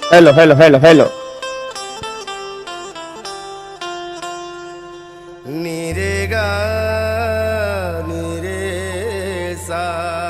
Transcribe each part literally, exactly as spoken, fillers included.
Hello hello hello hello. नीरे गा नीरे सा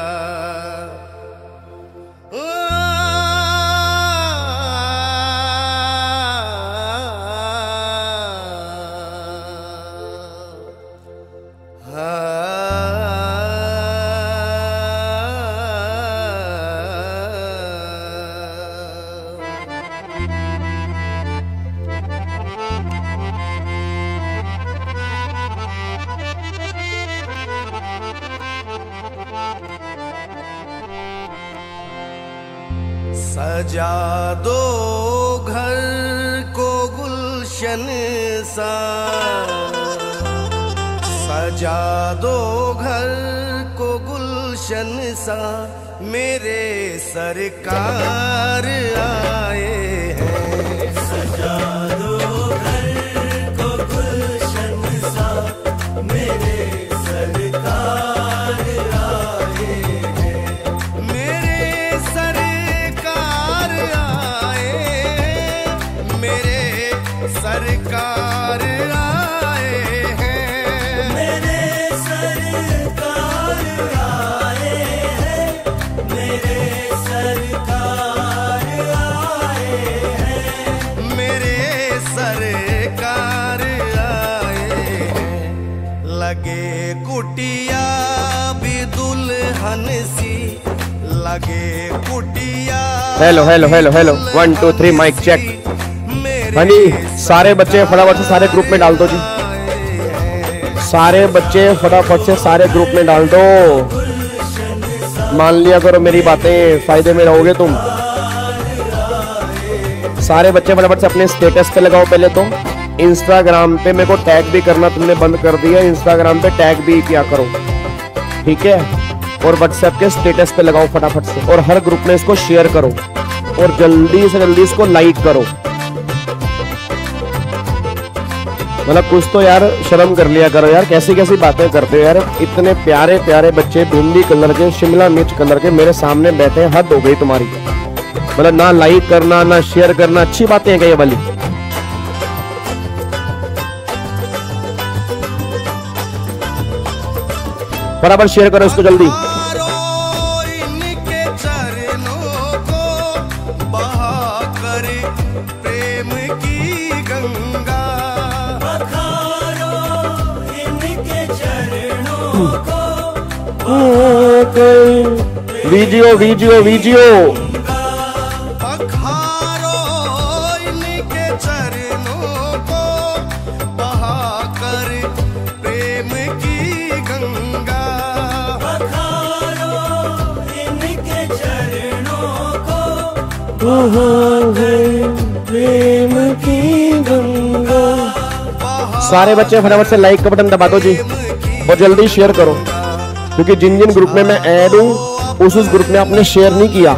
सजा दो घर को गुलशन सा, सजा दो घर को गुलशन सा, मेरे सरकार आए हैं। सजा दो घर को गुलशन सा, मेरे सरकार आए हैं। मेरे सरकार आए, मेरे सरकार आए हैं। मेरे सरकार आए हैं, मेरे सरकार आए हैं। मेरे सरकार आए हैं। लगे कुटिया भी दुल्हन सी, लगे कुटिया। Hello hello hello hello one two three mic check. Honey सारे बच्चे फटाफट से सारे ग्रुप में डाल दो जी, सारे बच्चे फटाफट से सारे ग्रुप में डाल दो। मान लिया करो मेरी बातें, फायदे में रहोगे तुम। सारे बच्चे फटाफट से अपने स्टेटस पे लगाओ। पहले तो इंस्टाग्राम पे मेरे को टैग भी करना तुमने बंद कर दिया, इंस्टाग्राम पे टैग भी किया करो, ठीक है। और व्हाट्सएप के स्टेटस पे लगाओ फटाफट से, और हर ग्रुप में इसको शेयर करो, और जल्दी से जल्दी इसको लाइक करो। मतलब कुछ तो यार शर्म कर लिया करो यार, कैसी कैसी बातें करते हो यार। इतने प्यारे प्यारे बच्चे भिंडी कलर के, शिमला मिर्च कलर के मेरे सामने बैठे हैं, हद हो गई तुम्हारी। मतलब ना लाइक करना ना शेयर करना, अच्छी बातें हैं क्या ये वाली? बराबर शेयर करो इसको जल्दी। इनके चरणों को बहाकर प्रेम की गंगा, बखारो इनके चरणों को। वीडियो वीडियो वीडियो बखारो इनके चरणों को बहाकर प्रेम की गंगा, बखारो इनके चरणों को प्रेम की गंगा। सारे बच्चे फटाफट से लाइक का बटन दबा दो जी, और जल्दी शेयर करो, क्योंकि जिन जिन ग्रुप में मैं ऐड हूँ उस उस ग्रुप में आपने शेयर नहीं किया।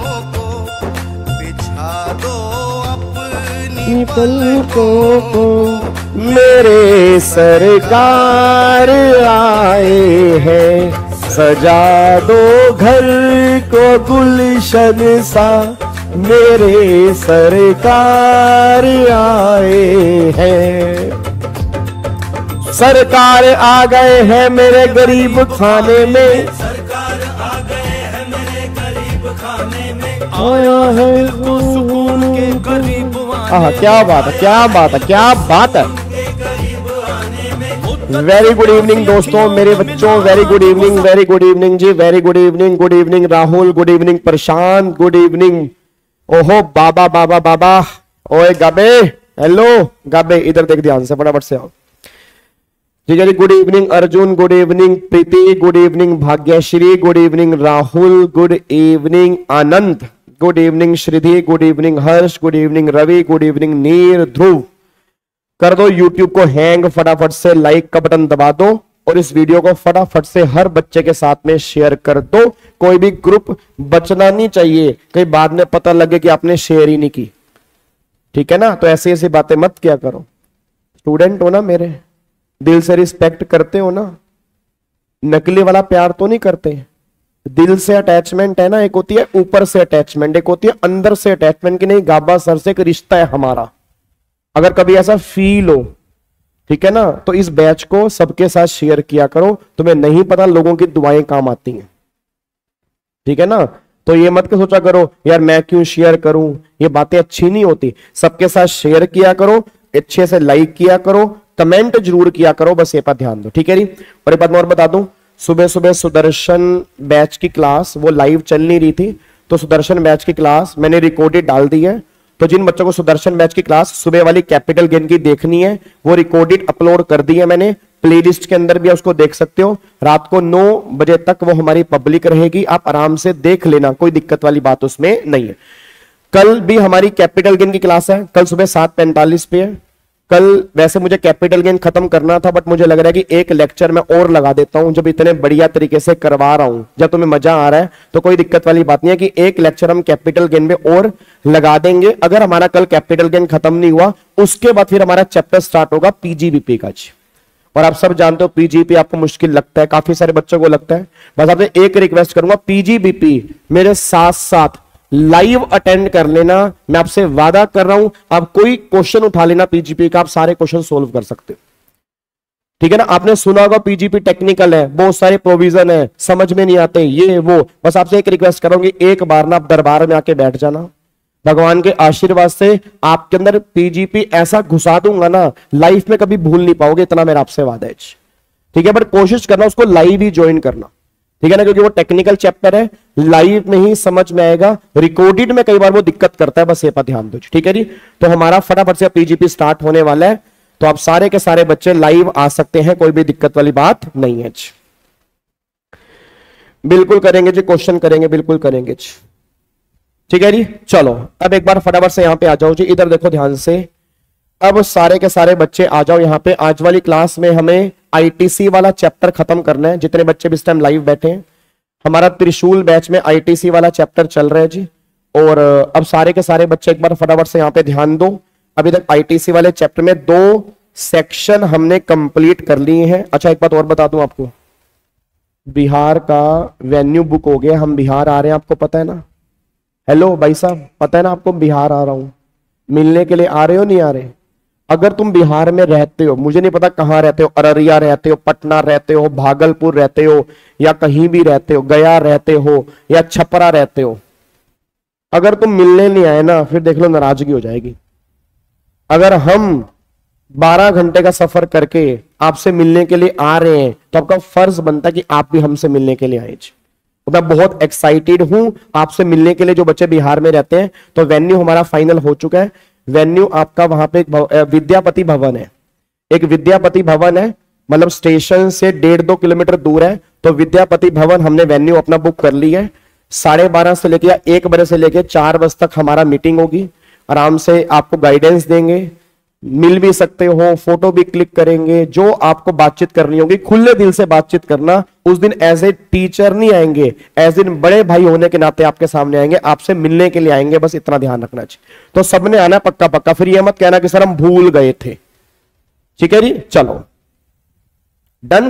बिछा दो अपनी पलकों को, मेरे सरकार आए हैं। सजा दो घर को गुलशन सा, मेरे सरकार आए हैं। सरकार आ गए हैं मेरे गरीब खाने में, सरकार आ गए हैं मेरे गरीब खाने में। आया है तो सुकून के गरीब आह, क्या बात है, क्या बात है, क्या बात है। वेरी गुड इवनिंग दोस्तों, मेरे बच्चों, very good evening, very good evening ji, very good evening. Good evening Rahul, good evening Prashant, good evening. ओहो बाबा बाबा बाबा, ओए गाबे, हेलो गाबे, इधर देख ध्यान से, फटाफट से आओ जी जी। Good evening Arjun, good evening Preeti, good evening Bhagyashree, good evening Rahul, good evening Anand, good evening Shridhi, good evening Harsh, good evening Ravi, good evening Neer, Dhruv. कर दो यूट्यूब को हैंग, फटाफट से लाइक का बटन दबा दो, और इस वीडियो को फटाफट से हर बच्चे के साथ में शेयर कर दो। कोई भी ग्रुप बचना नहीं चाहिए, कहीं बाद में पता लगे कि आपने शेयर ही नहीं की, ठीक है ना। तो ऐसी ऐसी बातें मत किया करो। स्टूडेंट हो ना मेरे, दिल से रिस्पेक्ट करते हो ना, नकली वाला प्यार तो नहीं करते। दिल से अटैचमेंट है ना, एक होती है ऊपर से अटैचमेंट, एक होती है अंदर से अटैचमेंट की नहीं, गाबा सर से एक रिश्ता है हमारा। अगर कभी ऐसा फील हो, ठीक है ना, तो इस बैच को सबके साथ शेयर किया करो। तुम्हें नहीं पता लोगों की दुआएं काम आती हैं, ठीक है ना। तो ये मत के सोचा करो यार मैं क्यों शेयर करूं, ये बातें अच्छी नहीं होती। सबके साथ शेयर किया करो, अच्छे से लाइक किया करो, कमेंट जरूर किया करो, बस ये पर ध्यान दो, ठीक है जी। और एक बात मैं और बता दूं, सुबह सुबह सुदर्शन बैच की क्लास वो लाइव चल नहीं रही थी, तो सुदर्शन बैच की क्लास मैंने रिकॉर्डेड डाल दी है। तो जिन बच्चों को सुदर्शन बैच की क्लास सुबह वाली कैपिटल गेन की देखनी है, वो रिकॉर्डेड अपलोड कर दी है मैंने, प्लेलिस्ट के अंदर भी उसको देख सकते हो। रात को नौ बजे तक वो हमारी पब्लिक रहेगी, आप आराम से देख लेना, कोई दिक्कत वाली बात उसमें नहीं है। कल भी हमारी कैपिटल गेन की क्लास है, कल सुबह सात पैंतालीस पे है। कल वैसे मुझे कैपिटल गेन खत्म करना था, बट मुझे लग रहा है कि एक लेक्चर मैं और लगा देता हूं, जब इतने बढ़िया तरीके से करवा रहा हूं, जब तुम्हें मजा आ रहा है तो कोई दिक्कत वाली बात नहीं है कि एक लेक्चर हम कैपिटल गेन में और लगा देंगे। अगर हमारा कल कैपिटल गेन खत्म नहीं हुआ, उसके बाद फिर हमारा चैप्टर स्टार्ट होगा पीजीबीपी का। और आप सब जानते हो पीजीबीपी आपको मुश्किल लगता है, काफी सारे बच्चों को लगता है। बस आपसे एक रिक्वेस्ट करूंगा, पीजीबीपी मेरे साथ साथ लाइव अटेंड कर लेना। मैं आपसे वादा कर रहा हूं, आप कोई क्वेश्चन उठा लेना पीजीपी का, आप सारे क्वेश्चन सोल्व कर सकते हो, ठीक है ना। आपने सुना होगा पीजीपी टेक्निकल है, बहुत सारे प्रोविजन है, समझ में नहीं आते ये वो। बस आपसे एक रिक्वेस्ट करूंगी, एक बार ना आप दरबार में आके बैठ जाना, भगवान के आशीर्वाद से आपके अंदर पीजीपी ऐसा घुसा दूंगा ना, लाइफ में कभी भूल नहीं पाओगे, इतना मेरा आपसे वादा है, ठीक है। बट कोशिश करना उसको लाइव ही ज्वाइन करना, ठीक है ना, क्योंकि वो टेक्निकल चैप्टर है, लाइव में ही समझ में आएगा, रिकॉर्डेड में कई बार वो दिक्कत करता है, बस ये पर ध्यान दो, ठीक है जी। तो हमारा फटाफट से पीजीपी स्टार्ट होने वाला है, तो आप सारे के सारे बच्चे लाइव आ सकते हैं, कोई भी दिक्कत वाली बात नहीं है जी। बिल्कुल करेंगे जी, क्वेश्चन करेंगे, बिल्कुल करेंगे जी, ठीक है जी। चलो अब एक बार फटाफट से यहां पे आ जाओ जी, इधर देखो ध्यान से। अब सारे के सारे बच्चे आ जाओ यहाँ पे। आज वाली क्लास में हमें आईटीसी वाला चैप्टर खत्म करना है, जितने बच्चे भी इस टाइम लाइव बैठे हैं। हमारा त्रिशूल बैच में आईटीसी वाला चैप्टर चल रहा है जी। और अब सारे के सारे बच्चे एक बार फटाफट से यहाँ पे ध्यान दो। अभी तक आईटीसी वाले चैप्टर में दो सेक्शन हमने कंप्लीट कर लिए हैं। अच्छा एक बात और बता दूं आपको, बिहार का वेन्यू बुक हो गया, हम बिहार आ रहे हैं, आपको पता है ना। हेलो भाई साहब, पता है ना आपको बिहार आ रहा हूं, मिलने के लिए आ रहे हो नहीं आ रहे। अगर तुम बिहार में रहते हो, मुझे नहीं पता कहां रहते हो, अररिया रहते हो, पटना रहते हो, भागलपुर रहते हो, या कहीं भी रहते हो, गया रहते हो या छपरा रहते हो, अगर तुम मिलने नहीं आए ना, फिर देख लो नाराजगी हो जाएगी। अगर हम बारह घंटे का सफर करके आपसे मिलने के लिए आ रहे हैं, तो आपका फर्ज बनता है कि आप भी हमसे मिलने के लिए आए। तो मैं बहुत एक्साइटेड हूं आपसे मिलने के लिए, जो बच्चे बिहार में रहते हैं। तो वेन्यू हमारा फाइनल हो चुका है। वेन्यू आपका वहां पे एक विद्यापति भवन है, एक विद्यापति भवन है, मतलब स्टेशन से डेढ़ दो किलोमीटर दूर है। तो विद्यापति भवन हमने वेन्यू अपना बुक कर ली है। साढ़े बारह से लेके या एक बजे से लेके चार बजे तक हमारा मीटिंग होगी। आराम से आपको गाइडेंस देंगे, मिल भी सकते हो, फोटो भी क्लिक करेंगे, जो आपको बातचीत करनी होगी खुले दिल से बातचीत करना। उस दिन एज ए टीचर नहीं आएंगे, एज इन बड़े भाई होने के नाते आपके सामने आएंगे, आपसे मिलने के लिए आएंगे, बस इतना ध्यान रखना चाहिए। तो सबने आना पक्का पक्का, फिर यह मत कहना कि सर हम भूल गए थे, ठीक है जी। चलो डन।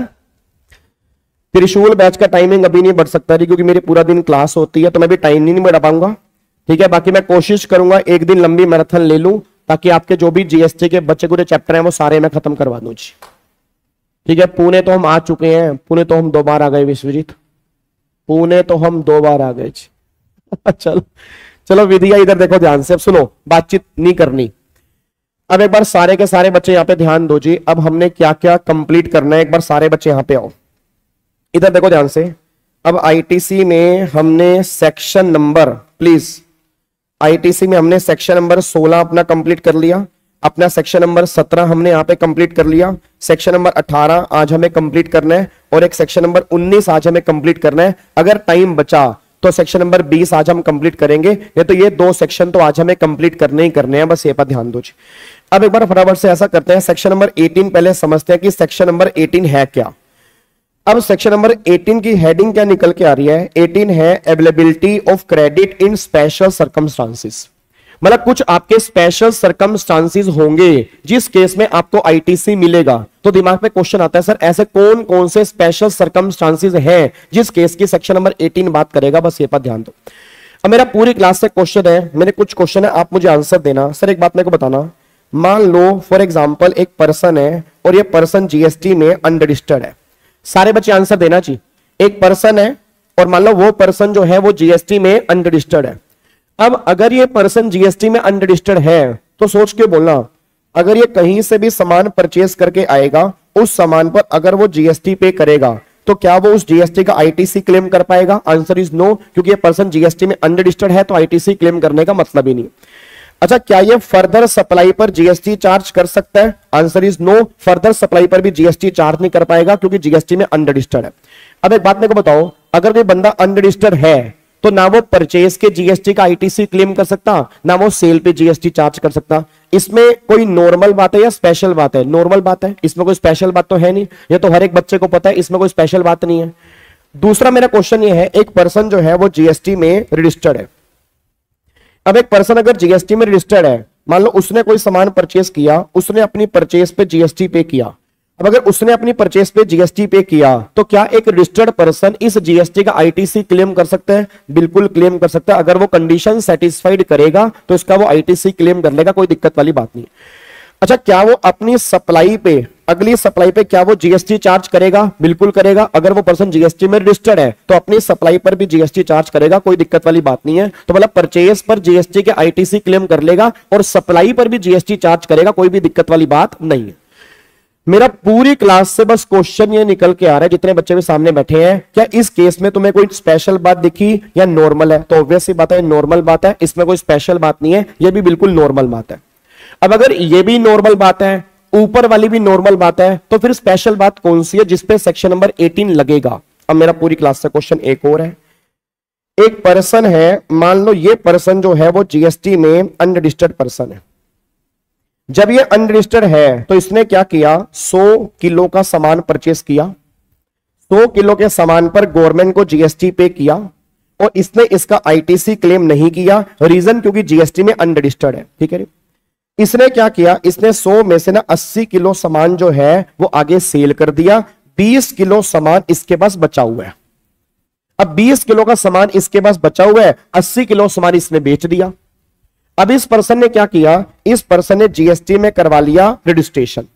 त्रिशूल बैच का टाइमिंग अभी नहीं बढ़ सकता जी, क्योंकि मेरी पूरा दिन क्लास होती है, तो मैं भी टाइम नहीं बढ़ा पाऊंगा, ठीक है। बाकी मैं कोशिश करूंगा एक दिन लंबी मैराथन ले लूं, ताकि आपके जो भी जीएसटी के बच्चे पूरे चैप्टर हैं वो सारे मैं खत्म करवा दूं जी, ठीक है। पुणे तो हम आ चुके हैं, पुणे तो हम दो बार आ गए विश्वजीत, पुणे तो हम दो बार आ गए जी। चलो चलो विधिया इधर देखो ध्यान से, अब सुनो, बातचीत नहीं करनी। अब एक बार सारे के सारे बच्चे यहाँ पे ध्यान दो जी। अब हमने क्या क्या कंप्लीट करना है, एक बार सारे बच्चे यहाँ पे आओ, इधर देखो ध्यान से। अब आईटीसी में हमने सेक्शन नंबर, प्लीज आईटीसी में हमने सेक्शन नंबर सोलह अपना कंप्लीट कर लिया, अपना सेक्शन नंबर सत्रह हमने यहाँ पे कंप्लीट कर लिया, सेक्शन नंबर अठारह आज हमें कंप्लीट करना है, और एक सेक्शन नंबर उन्नीस आज हमें कंप्लीट करना है। अगर टाइम बचा तो सेक्शन नंबर बीस आज हम कंप्लीट करेंगे, नहीं तो ये दो सेक्शन तो आज हमें कंप्लीट करने ही करने हैं, बस ये पर ध्यान दो। अब एक बार फटाफट से ऐसा करते हैं, सेक्शन नंबर अठारह पहले समझते हैं कि सेक्शन नंबर अठारह है क्या। अब सेक्शन नंबर अठारह की हेडिंग क्या निकल के आ रही है, अठारह है availability of credit in special circumstances. मतलब कुछ आपके स्पेशल सर्कमस्टांसेस होंगे जिस केस में आपको आईटीसी मिलेगा। तो दिमाग में क्वेश्चन आता है सर ऐसे कौन कौन से स्पेशल सर्कमस्टांसेस हैं जिस केस की सेक्शन नंबर अठारह बात करेगा, बस ये पर ध्यान दो। अब मेरा पूरी क्लास से क्वेश्चन है, मेरे कुछ क्वेश्चन है, आप मुझे आंसर देना। सर एक बात मेरे को बताना, मान लो फॉर एग्जांपल एक पर्सन है और ये पर्सन जीएसटी में अनरजिस्टर्ड है। सारे बच्चे आंसर देना चाहिए। एक पर्सन है और मान लो वो पर्सन जो है वो जीएसटी में अनरजिस्टर्ड है। अब अगर ये पर्सन जीएसटी में अनरजिस्टर्ड है तो सोच के बोलना, अगर ये कहीं से भी सामान परचेज करके आएगा, उस सामान पर अगर वो जीएसटी पे करेगा तो क्या वो उस जीएसटी का आईटीसी क्लेम कर पाएगा? आंसर इज नो, क्योंकि ये पर्सन जीएसटी में अनरजिस्टर्ड है तो आईटीसी क्लेम करने का मतलब ही नहीं। अच्छा, क्या ये फर्दर सप्लाई पर जीएसटी चार्ज कर सकता है? Answer is no, further supply पर भी जीएसटी चार्ज नहीं कर पाएगा क्योंकि जीएसटी में अनरजिस्टर्ड है। अब एक बात मेरे को बताओ, अगर कोई बंदा अनरजिस्टर्ड है तो ना वो परचेज के जीएसटी का आईटीसी क्लेम कर सकता, ना वो सेल पे जीएसटी चार्ज कर सकता। इसमें कोई नॉर्मल बात है या स्पेशल बात है? नॉर्मल बात है, इसमें कोई स्पेशल बात तो है नहीं, ये तो हर एक बच्चे को पता है, इसमें कोई स्पेशल बात नहीं है। दूसरा मेरा क्वेश्चन ये है, एक पर्सन जो है वो जीएसटी में रजिस्टर्ड है। अब एक पर्सन अगर जीएसटी में रजिस्टर्ड है, मान लो उसने कोई सामान परचेज किया, उसने अपनी परचेज पे जीएसटी पे किया। अब अगर उसने अपनी परचेज पे जीएसटी पे किया तो क्या एक रजिस्टर्ड पर्सन इस जीएसटी का आईटीसी क्लेम कर सकता है? बिल्कुल क्लेम कर सकता है। अगर वो कंडीशन सेटिस्फाइड करेगा तो इसका वो आईटीसी क्लेम कर लेगा, कोई दिक्कत वाली बात नहीं। अच्छा, क्या वो अपनी सप्लाई पे, अगली सप्लाई पे क्या वो जीएसटी चार्ज करेगा? बिल्कुल करेगा। अगर वो पर्सन जीएसटी में रजिस्टर्ड है तो अपनी सप्लाई पर भी जीएसटी चार्ज करेगा, कोई दिक्कत वाली बात नहीं है। तो मतलब परचेज पर जीएसटी के आईटीसी क्लेम कर लेगा और सप्लाई पर भी जीएसटी चार्ज करेगा, कोई भी दिक्कत वाली बात नहीं है। मेरा पूरी क्लास से बस क्वेश्चन ये निकल के आ रहा है, जितने बच्चे भी सामने बैठे हैं, क्या इस केस में तुम्हें कोई स्पेशल बात दिखी या नॉर्मल है? तो ऑब्वियस सी बात है नॉर्मल बात है, इसमें कोई स्पेशल बात नहीं है, ये भी बिल्कुल नॉर्मल बात है। अब अगर ये भी नॉर्मल बात है, ऊपर वाली भी नॉर्मल बात है, तो फिर स्पेशल बात कौन सी है जिसपे सेक्शन नंबर अठारह लगेगा? अब मेरा पूरी क्लास से क्वेश्चन एक और है। एक पर्सन है, मान लो ये पर्सन जो है वो जीएसटी में अनरजिस्टर्ड पर्सन है। जब ये अनरजिस्टर्ड है तो इसने क्या किया, सौ किलो का सामान परचेस किया। सौ किलो के सामान पर गवर्नमेंट को जीएसटी पे किया और इसने इसका आईटीसी क्लेम नहीं किया। रीजन क्योंकि जीएसटी में अनरजिस्टर्ड है, ठीक है। इसने क्या किया, इसने सौ में से ना अस्सी किलो सामान जो है वो आगे सेल कर दिया। बीस किलो सामान इसके पास बचा हुआ है। अब बीस किलो का सामान इसके पास बचा हुआ है, अस्सी किलो सामान इसने बेच दिया। अब इस पर्सन ने क्या किया, इस पर्सन ने जीएसटी में करवा लिया रजिस्ट्रेशन।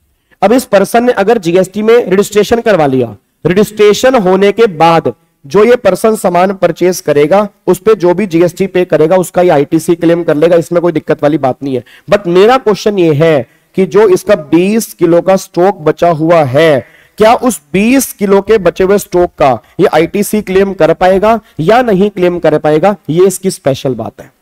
अब इस पर्सन ने अगर जीएसटी में रजिस्ट्रेशन करवा लिया, रजिस्ट्रेशन होने के बाद जो ये पर्सन सामान परचेज करेगा उस पे जो भी जीएसटी पे करेगा उसका ये आईटीसी क्लेम कर लेगा, इसमें कोई दिक्कत वाली बात नहीं है। बट मेरा क्वेश्चन ये है कि जो इसका बीस किलो का स्टॉक बचा हुआ है, क्या उस बीस किलो के बचे हुए स्टॉक का ये आईटीसी क्लेम कर पाएगा या नहीं क्लेम कर पाएगा? ये इसकी स्पेशल बात है।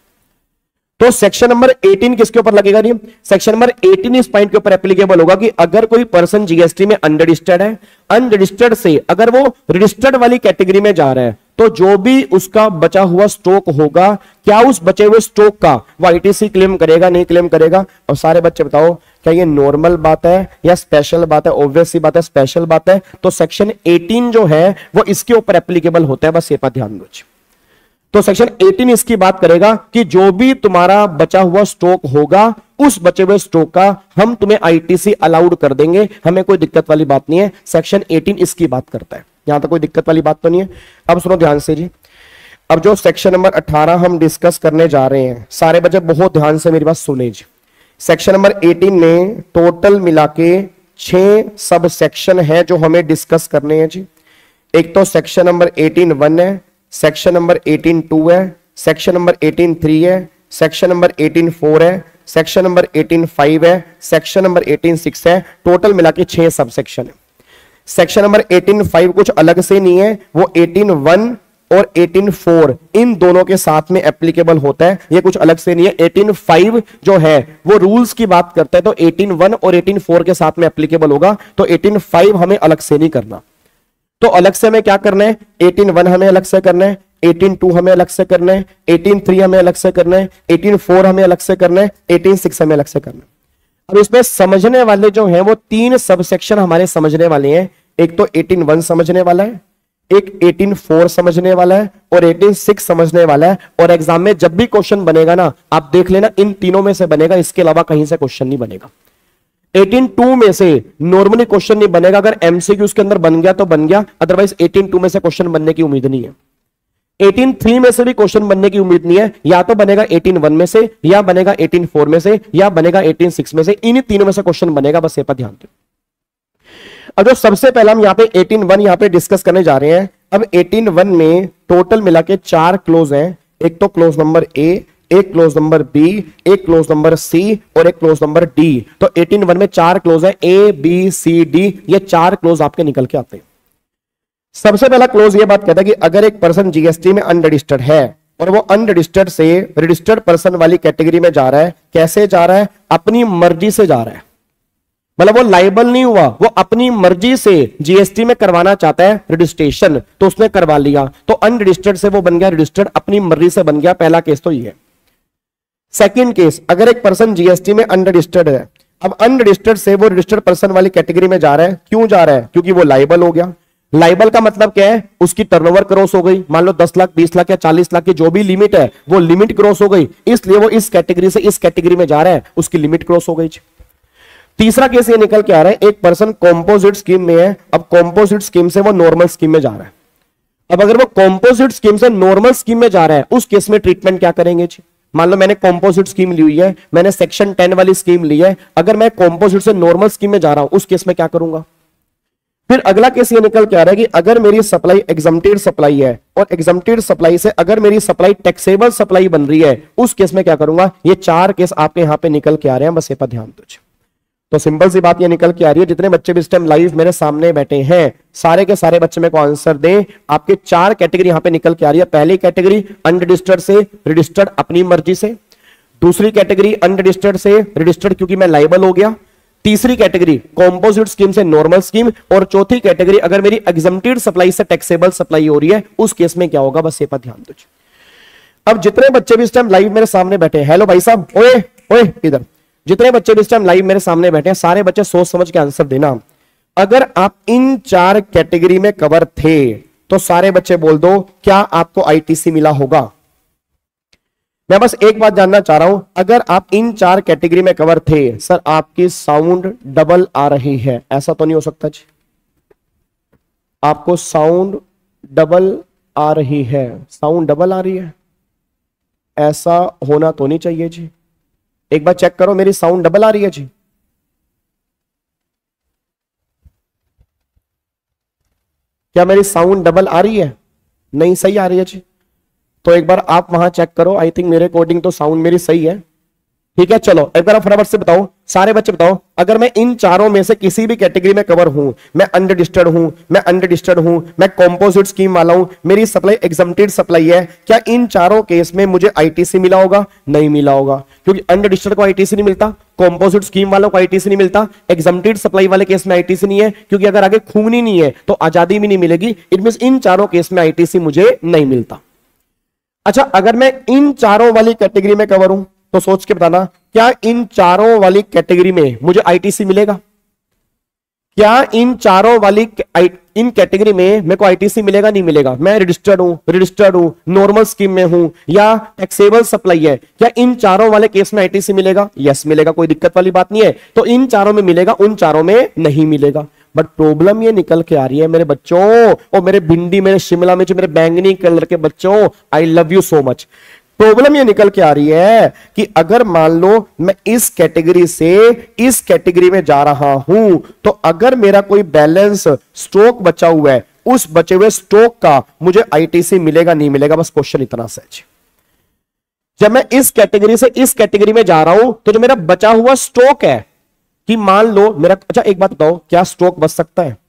तो सेक्शन नंबर अठारह किसके ऊपर लगेगा? नहीं, सेक्शन नंबर अठारह इस पॉइंट के ऊपर एप्लीकेबल होगा कि अगर कोई पर्सन जीएसटी में अनरजिस्टर्ड है, अनरजिस्टर्ड से अगर वो रजिस्टर्ड वाली कैटेगरी में जा रहा है तो जो भी उसका बचा हुआ स्टॉक होगा, क्या उस बचे हुए स्टॉक का वो आईटीसी क्लेम करेगा, नहीं क्लेम करेगा? और सारे बच्चे बताओ, क्या ये नॉर्मल बात है या स्पेशल बात है? ऑब्वियस सी बात है स्पेशल बात है। तो सेक्शन अठारह जो है वो इसके ऊपर एप्लीकेबल होता है, बस ये पर ध्यान दो। तो सेक्शन अठारह इसकी बात करेगा कि जो भी तुम्हारा बचा हुआ स्टॉक होगा उस बचे हुए स्टॉक का हम तुम्हें आईटीसी अलाउड कर देंगे, हमें कोई दिक्कत वाली बात नहीं है। सेक्शन अठारह इसकी बात करता है, यहां तक कोई दिक्कत वाली बात तो नहीं है। अब सुनो ध्यान से जी, अब जो सेक्शन नंबर अठारह हम डिस्कस करने जा रहे हैं, सारे बच्चे बहुत ध्यान से मेरी बात सुने जी। सेक्शन नंबर अठारह में टोटल मिला के छह सब सेक्शन है जो हमें डिस्कस करने हैं जी। एक तो सेक्शन नंबर अठारह वन है, सेक्शन नंबर अठारह टू है, सेक्शन नंबर अठारह थ्री है, सेक्शन नंबर अठारह फोर है, सेक्शन नंबर अठारह फाइव है, सेक्शन नंबर अठारह सिक्स है। टोटल मिला के छह सब सेक्शन है। सेक्शन नंबर अठारह फाइव कुछ अलग से नहीं है, वो अठारह वन और अठारह फोर इन दोनों के साथ में एप्लीकेबल होता है, ये कुछ अलग से नहीं है। अठारह फाइव जो है वो रूल्स की बात करता है, तो अठारह वन और अठारह फोर के साथ में एप्लीकेबल होगा, तो अठारह फाइव हमें अलग से नहीं करना। तो अलग से हमें क्या करना है, अठारह वन हमें अलग से करना है, अठारह टू हमें अलग से करना है, अठारह थ्री हमें अलग से करना है, अठारह फोर हमें अलग से करना है, अठारह सिक्स हमें अलग से करना है। अब इसमें समझने वाले जो हैं वो तीन सब सेक्शन हमारे समझने वाले हैं। एक तो अठारह वन समझने वाला है, एक एटीन फोर समझने वाला है और एटीन सिक्स समझने वाला है। और एग्जाम में जब भी क्वेश्चन बनेगा ना, आप देख लेना इन तीनों में से बनेगा, इसके अलावा कहीं से क्वेश्चन नहीं बनेगा। एटीन टू में से नॉर्मली क्वेश्चन नहीं बनेगा, अगर एमसीक्यू उसके अंदर बन गया तो बन गया, अदरवाइज एटीन टू में से क्वेश्चन बनने की उम्मीद नहीं है। एटीन थ्री में से भी क्वेश्चन बनने की उम्मीद नहीं है, या तो बनेगा एटीन वन में से, या बनेगा एटीन फोर में से, या बनेगा एटीन सिक्स में से, इन तीनों में से क्वेश्चन बनेगा, बस ये पर ध्यान दो। अब जो सबसे पहला हम यहां पे एटीन वन यहां पे डिस्कस करने जा रहे हैं। अब एटीन वन में टोटल मिला के चार क्लोज हैं, एक तो क्लोज नंबर ए, एक क्लोज नंबर बी, एक क्लोज नंबर सी और एक क्लोज नंबर डी। तो एटीन वन में चार क्लोज है, ए बी सी डी, ये चार क्लोज आपके निकल के आते हैं। सबसे पहला क्लोज ये बात कहता है कि अगर एक पर्सन जीएसटी में अनरजिस्टर्ड है और वो अनरजिस्टर्ड से रजिस्टर्ड पर्सन वाली कैटेगरी में जा रहा है, कैसे जा रहा है? अपनी मर्जी से जा रहा है, मतलब वो लाइबल नहीं हुआ, वो अपनी मर्जी से जीएसटी में करवाना चाहता है रजिस्ट्रेशन, तो उसने करवा लिया, तो अनरजिस्टर्ड से वो बन गया रजिस्टर्ड, अपनी मर्जी से बन गया। पहला केस तो ये है। सेकंड केस, अगर एक पर्सन जीएसटी में अनरजिस्टर्ड है, अब अनरजिस्टर्ड से वो रजिस्टर्ड पर्सन वाली कैटेगरी में जा रहा है, क्यों जा रहा है? क्योंकि वो लाइबल हो गया। लाइबल का मतलब क्या है? उसकी टर्नओवर क्रॉस हो गई, मान लो दस लाख बीस लाख या चालीस लाख की जो भी लिमिट है वो लिमिट क्रॉस हो गई, इसलिए वो इस कैटेगरी से इस कैटेगरी में जा रहा है, उसकी लिमिट क्रॉस हो गई। तीसरा केस ये निकल के आ रहा है, एक पर्सन कॉम्पोजिट स्कीम में है, अब कॉम्पोजिट स्कीम से वो नॉर्मल स्कीम में जा रहा है। अब अगर वो कॉम्पोजिट स्कीम से नॉर्मल स्कीम में जा रहा है, उस केस में ट्रीटमेंट क्या करेंगे जी? मान लो मैंने कॉम्पोजिट स्कीम ली हुई है, मैंने सेक्शन टेन वाली स्कीम ली है, अगर मैं कॉम्पोजिट से नॉर्मल स्कीम में जा रहा हूं, उस केस में क्या करूंगा? फिर अगला केस ये निकल के आ रहा है कि अगर मेरी सप्लाई एग्जम्प्टेड सप्लाई है और एग्जम्प्टेड सप्लाई से अगर मेरी सप्लाई टैक्सेबल सप्लाई बन रही है, उस केस में क्या करूंगा? ये चार केस आपके यहां पे निकल के आ रहे हैं, बस ये पर ध्यान दीजिए। तो सिंपल सी बात ये निकल के आ रही है, जितने बच्चे भी इस टाइम लाइव मेरे सामने बैठे हैं, सारे के सारे बच्चे मेरे को आंसर दें। आपके चार कैटेगरी यहां पे निकल के आ रही है। पहली कैटेगरी अनरजिस्टर्ड से रजिस्टर्ड अपनी मर्जी से, दूसरी कैटेगरी अनरजिस्टर्ड से रजिस्टर्ड क्योंकि मैं लाइबल हो गया, तीसरी कैटेगरी कॉम्पोजिट स्कीम से नॉर्मल स्कीम, और चौथी कैटेगरी अगर मेरी एग्जम्प्टेड सप्लाई से टैक्सेबल सप्लाई हो रही है, उस केस में क्या होगा? बस ये पर ध्यान दीजिए। अब जितने बच्चे भी इस टाइम लाइव मेरे सामने बैठे हैं, हेलो भाई साहब, ओए ओए इधर, जितने बच्चे भी इस टाइम लाइव मेरे सामने बैठे हैं, सारे बच्चे सोच समझ के आंसर देना। अगर आप इन चार कैटेगरी में कवर थे तो सारे बच्चे बोल दो, क्या आपको आईटीसी मिला होगा? मैं बस एक बात जानना चाह रहा हूं, अगर आप इन चार कैटेगरी में कवर थे, सर आपकी साउंड डबल आ रही है, ऐसा तो नहीं हो सकता जी? आपको साउंड डबल आ रही है, साउंड डबल आ रही है, ऐसा होना तो नहीं चाहिए जी। एक बार चेक करो, मेरी साउंड डबल आ रही है जी? क्या मेरी साउंड डबल आ रही है? नहीं, सही आ रही है जी। तो एक बार आप वहां चेक करो, आई थिंक मेरे अकॉर्डिंग तो साउंड मेरी सही है। ठीक है, चलो एक बार फटाफट से बताओ, सारे बच्चे बताओ, अगर मैं इन चारों में से किसी भी कैटेगरी में कवर हूं, मैं अनरजिस्टर्ड हूं, मैं अनरजिस्टर्ड हूं, मैं कॉम्पोजिट स्कीम वाला हूं, मेरी सप्लाई एग्जम्प्टेड सप्लाई है, क्या इन चारों केस में मुझे आईटीसी मिला होगा? नहीं मिला होगा, क्योंकि अनरजिस्टर्ड को आईटीसी नहीं मिलता, कॉम्पोजिट स्कीम वालों को आईटीसी नहीं मिलता, एग्जम्प्टेड सप्लाई वाले केस में आईटीसी नहीं है, क्योंकि अगर आगे खूनी नहीं है तो आजादी भी नहीं मिलेगी। इट मींस इन चारों केस में आईटीसी मुझे नहीं मिलता। अच्छा, अगर मैं इन चारों वाली कैटेगरी में कवर हूं तो सोच के बताना, क्या इन चारों वाली कैटेगरी में मुझे आईटीसी मिलेगा? क्या इन चारों वाली इन कैटेगरी में मेरे को आईटीसी मिलेगा? नहीं मिलेगा। मैं रजिस्टर्ड हूं, रजिस्टर्ड हूं, नॉर्मल स्कीम में हूं या टैक्सेबल सप्लाई है, क्या इन चारों वाले केस में आईटीसी मिलेगा? यस मिलेगा, कोई दिक्कत वाली बात नहीं है। तो इन चारों में मिलेगा, उन चारों में नहीं मिलेगा। बट प्रॉब्लम ये निकल के आ रही है मेरे बच्चों, और मेरे भिंडी, मेरे शिमला मिर्च, मेरे बैंगनी कलर के बच्चों, I love you so much. Problem ये निकल के आ रही है कि अगर मान लो मैं इस कैटेगरी से इस कैटेगरी में जा रहा हूं, तो अगर मेरा कोई बैलेंस स्टॉक बचा हुआ है, उस बचे हुए स्टॉक का मुझे आईटीसी मिलेगा नहीं मिलेगा? बस क्वेश्चन इतना सहज। जब मैं इस कैटेगरी से इस कैटेगरी में जा रहा हूं, तो जो मेरा बचा हुआ स्टॉक है, कि मान लो मेरा, अच्छा एक बात बताओ, क्या स्टॉक बच सकता है?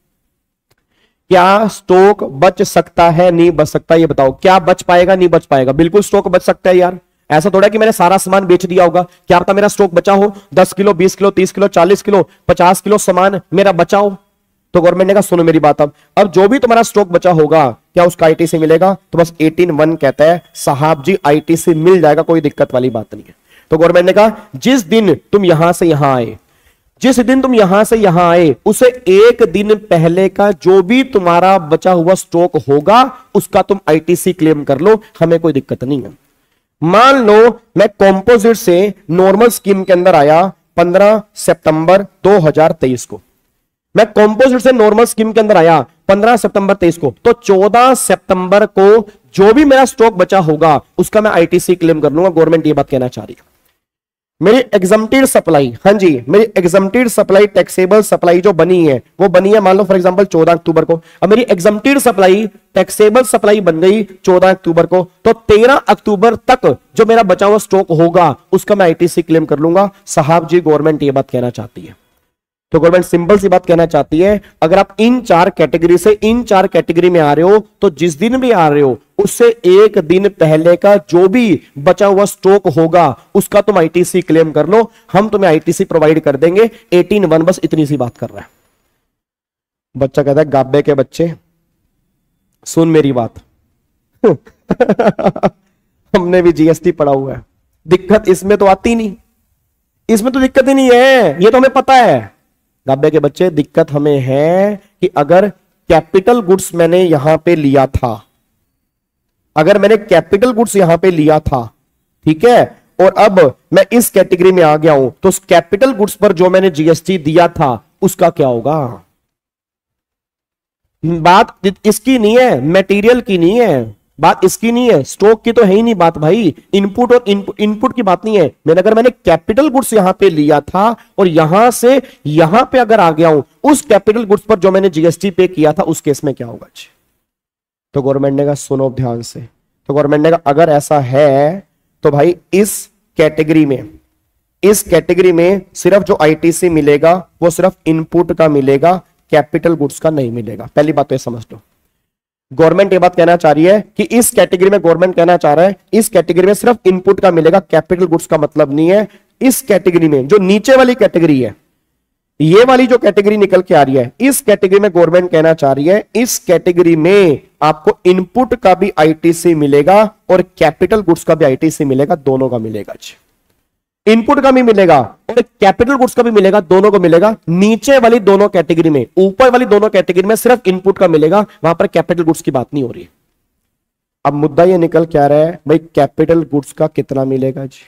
क्या स्टॉक बच सकता है? नहीं बच सकता। ये बताओ, क्या बच पाएगा? नहीं बच पाएगा। बिल्कुल स्टॉक बच सकता है यार, ऐसा थोड़ा कि मैंने सारा सामान बेच दिया होगा। क्या पता मेरा स्टॉक बचा हो, दस किलो, बीस किलो, तीस किलो, चालीस किलो, पचास किलो सामान मेरा बचा हो। तो गवर्नमेंट ने कहा सुनो मेरी बात, अब अब जो भी तुम्हारा स्टॉक बचा होगा, क्या उसका आईटीसी मिलेगा? तो बस एटीन वन कहता है साहब जी आईटीसी मिल जाएगा, कोई दिक्कत वाली बात नहीं है। तो गवर्नमेंट ने कहा जिस दिन तुम यहां से यहां आए, जिस दिन तुम यहां से यहां आए उसे एक दिन पहले का जो भी तुम्हारा बचा हुआ स्टॉक होगा उसका तुम आईटीसी क्लेम कर लो, हमें कोई दिक्कत नहीं है। मान लो मैं कॉम्पोजिट से नॉर्मल स्कीम के अंदर आया पंद्रह सितंबर दो हज़ार तेईस को, मैं कॉम्पोजिट से नॉर्मल स्कीम के अंदर आया पंद्रह सितंबर तेईस को, तो चौदह सितंबर को जो भी मेरा स्टॉक बचा होगा उसका मैं आईटीसी क्लेम कर लूंगा। गवर्नमेंट ये बात कहना चाह रही है। मेरी एग्जम्प्टेड सप्लाई, हाँ जी, मेरी एग्जम्प्टेड सप्लाई टैक्सेबल सप्लाई जो बनी है वो बनी है मान लो फॉर एग्जांपल चौदह अक्टूबर को। अब मेरी एग्जम्प्टेड सप्लाई टैक्सेबल सप्लाई बन गई चौदह अक्टूबर को, तो तेरह अक्टूबर तक जो मेरा बचा हुआ स्टॉक होगा उसका मैं आईटीसी क्लेम कर लूंगा। साहब जी गवर्नमेंट ये बात कहना चाहती है। तो गवर्नमेंट सिंपल सी बात कहना चाहती है, अगर आप इन चार कैटेगरी से इन चार कैटेगरी में आ रहे हो तो जिस दिन भी आ रहे हो उससे एक दिन पहले का जो भी बचा हुआ स्टॉक होगा उसका तुम आईटीसी क्लेम कर लो, हम तुम्हें आईटीसी प्रोवाइड कर देंगे। अठारह वन बस इतनी सी बात कर रहा है। बच्चा कहता है गाबे के बच्चे सुन मेरी बात हमने भी जीएसटी पढ़ा हुआ है, दिक्कत इसमें तो आती नहीं, इसमें तो दिक्कत ही नहीं है, ये तो हमें पता है। गाबे के बच्चे दिक्कत हमें है कि अगर कैपिटल गुड्स मैंने यहां पे लिया था, अगर मैंने कैपिटल गुड्स यहां पे लिया था, ठीक है, और अब मैं इस कैटेगरी में आ गया हूं, तो उस कैपिटल गुड्स पर जो मैंने जीएसटी दिया था उसका क्या होगा। बात इसकी नहीं है, मटेरियल की नहीं है, बात इसकी नहीं है, स्टॉक की तो है ही नहीं बात भाई, इनपुट और इनपुट इनपुट की बात नहीं है। मैंने अगर मैंने कैपिटल गुड्स यहां पे लिया था और यहां से यहां पे अगर आ गया हूं, उस कैपिटल गुड्स पर जो मैंने जीएसटी पे किया था उस केस में क्या होगा जी। तो गवर्नमेंट ने कहा सुनो ध्यान से, तो गवर्नमेंट ने कहा अगर ऐसा है तो भाई इस कैटेगरी में इस कैटेगरी में सिर्फ जो आईटीसी मिलेगा वो सिर्फ इनपुट का मिलेगा, कैपिटल गुड्स का नहीं मिलेगा। पहली बात तो ये समझ लो, गवर्नमेंट ये बात कहना चाह रही है कि इस कैटेगरी में गवर्नमेंट कहना चाह रहा है इस कैटेगरी में सिर्फ इनपुट का मिलेगा, कैपिटल गुड्स का मतलब नहीं है। इस कैटेगरी में जो नीचे वाली कैटेगरी है, ये वाली जो कैटेगरी निकल के आ रही है, इस कैटेगरी में गवर्नमेंट कहना चाह रही है इस कैटेगरी में आपको इनपुट का भी आईटीसी मिलेगा और कैपिटल गुड्स का भी आईटीसी मिलेगा, दोनों का मिलेगा। इनपुट का भी मिलेगा और कैपिटल गुड्स का भी मिलेगा, दोनों को मिलेगा। नीचे वाली दोनों कैटेगरी में, ऊपर वाली दोनों कैटेगरी में सिर्फ इनपुट का मिलेगा, वहां पर कैपिटल गुड्स की बात नहीं हो रही। अब मुद्दा ये निकल क्या रहा है भाई, कैपिटल गुड्स का कितना मिलेगा जी।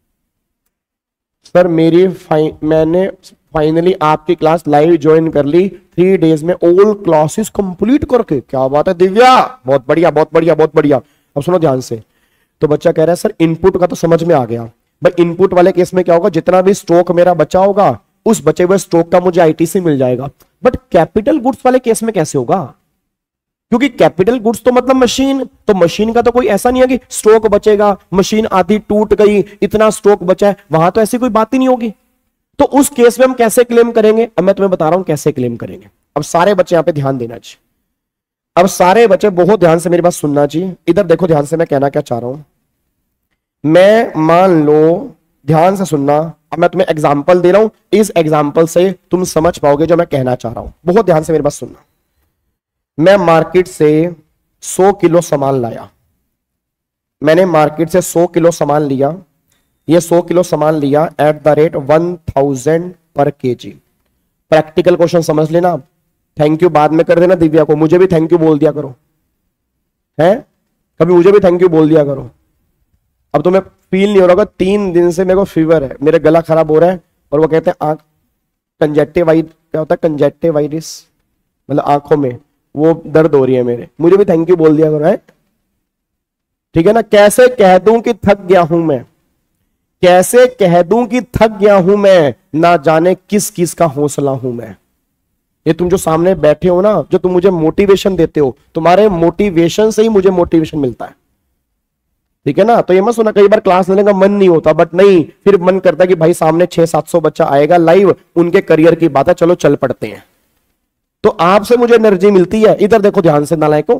सर मेरी फाइ, मैंने फाइनली आपकी क्लास लाइव ज्वाइन कर ली, थ्री डेज में ऑल क्लासेस कंप्लीट करके। क्या बात है दिव्या, बहुत बढ़िया बहुत बढ़िया बहुत बढ़िया। अब सुनो ध्यान से, तो बच्चा कह रहा है सर इनपुट का तो समझ में आ गया भाई, इनपुट वाले केस में क्या होगा, जितना भी स्टॉक मेरा बचा होगा उस बचे हुए स्टॉक का मुझे आईटीसी मिल जाएगा। बट कैपिटल गुड्स वाले केस में कैसे होगा, क्योंकि कैपिटल गुड्स तो मतलब मशीन, तो मशीन का तो कोई ऐसा नहीं है कि स्टॉक बचेगा, मशीन आधी टूट गई इतना स्टॉक बचा है, वहां तो ऐसी कोई बात ही नहीं होगी। तो उस केस में हम कैसे क्लेम करेंगे, अब मैं तुम्हें बता रहा हूं कैसे क्लेम करेंगे। अब सारे बच्चे यहां पे ध्यान देना चाहिए, अब सारे बच्चे बहुत ध्यान से मेरी बात सुनना चाहिए। इधर देखो ध्यान से, मैं कहना क्या चाह रहा हूं। मैं मान लो ध्यान से सुनना, अब मैं तुम्हें एग्जांपल दे रहा हूं, इस एग्जांपल से तुम समझ पाओगे जो मैं कहना चाह रहा हूं। बहुत ध्यान से मेरी बात सुनना। मैं मार्केट से सौ किलो सामान लाया, मैंने मार्केट से सौ किलो सामान लिया, ये सौ किलो सामान लिया at the rate one thousand पर केजी। प्रैक्टिकल क्वेश्चन समझ लेना। थैंक यू बाद में कर देना दिव्या को, मुझे भी थैंक यू बोल दिया करो, है कभी मुझे भी थैंक यू बोल दिया करो। अब तुम्हें फील नहीं हो रहा होगा, तीन दिन से मेरे को फीवर है, मेरा गला खराब हो रहा है, और वो कहते हैं आंख कंजेक्टिवाइट, क्या होता है कंजेक्टिवाइटिस, मतलब आंखों में वो दर्द हो रही है मेरे, मुझे भी थैंक यू बोल दिया करो, है ठीक है ना। कैसे कह दूं कि थक गया हूं मैं, कैसे कह दूं कि थक गया हूं मैं, ना जाने किस किस का हौसला हूं मैं। ये तुम जो सामने बैठे हो ना, जो तुम मुझे मोटिवेशन देते हो, तुम्हारे मोटिवेशन से ही मुझे मोटिवेशन मिलता है, ठीक है ना। तो ये मत सुना कई बार क्लास लेने का मन नहीं होता, बट नहीं, फिर मन करता है कि भाई सामने छह सात सौ बच्चा आएगा लाइव, उनके करियर की बात है, चलो चल पड़ते हैं। तो आपसे मुझे एनर्जी मिलती है। इधर देखो ध्यान से नालायकों,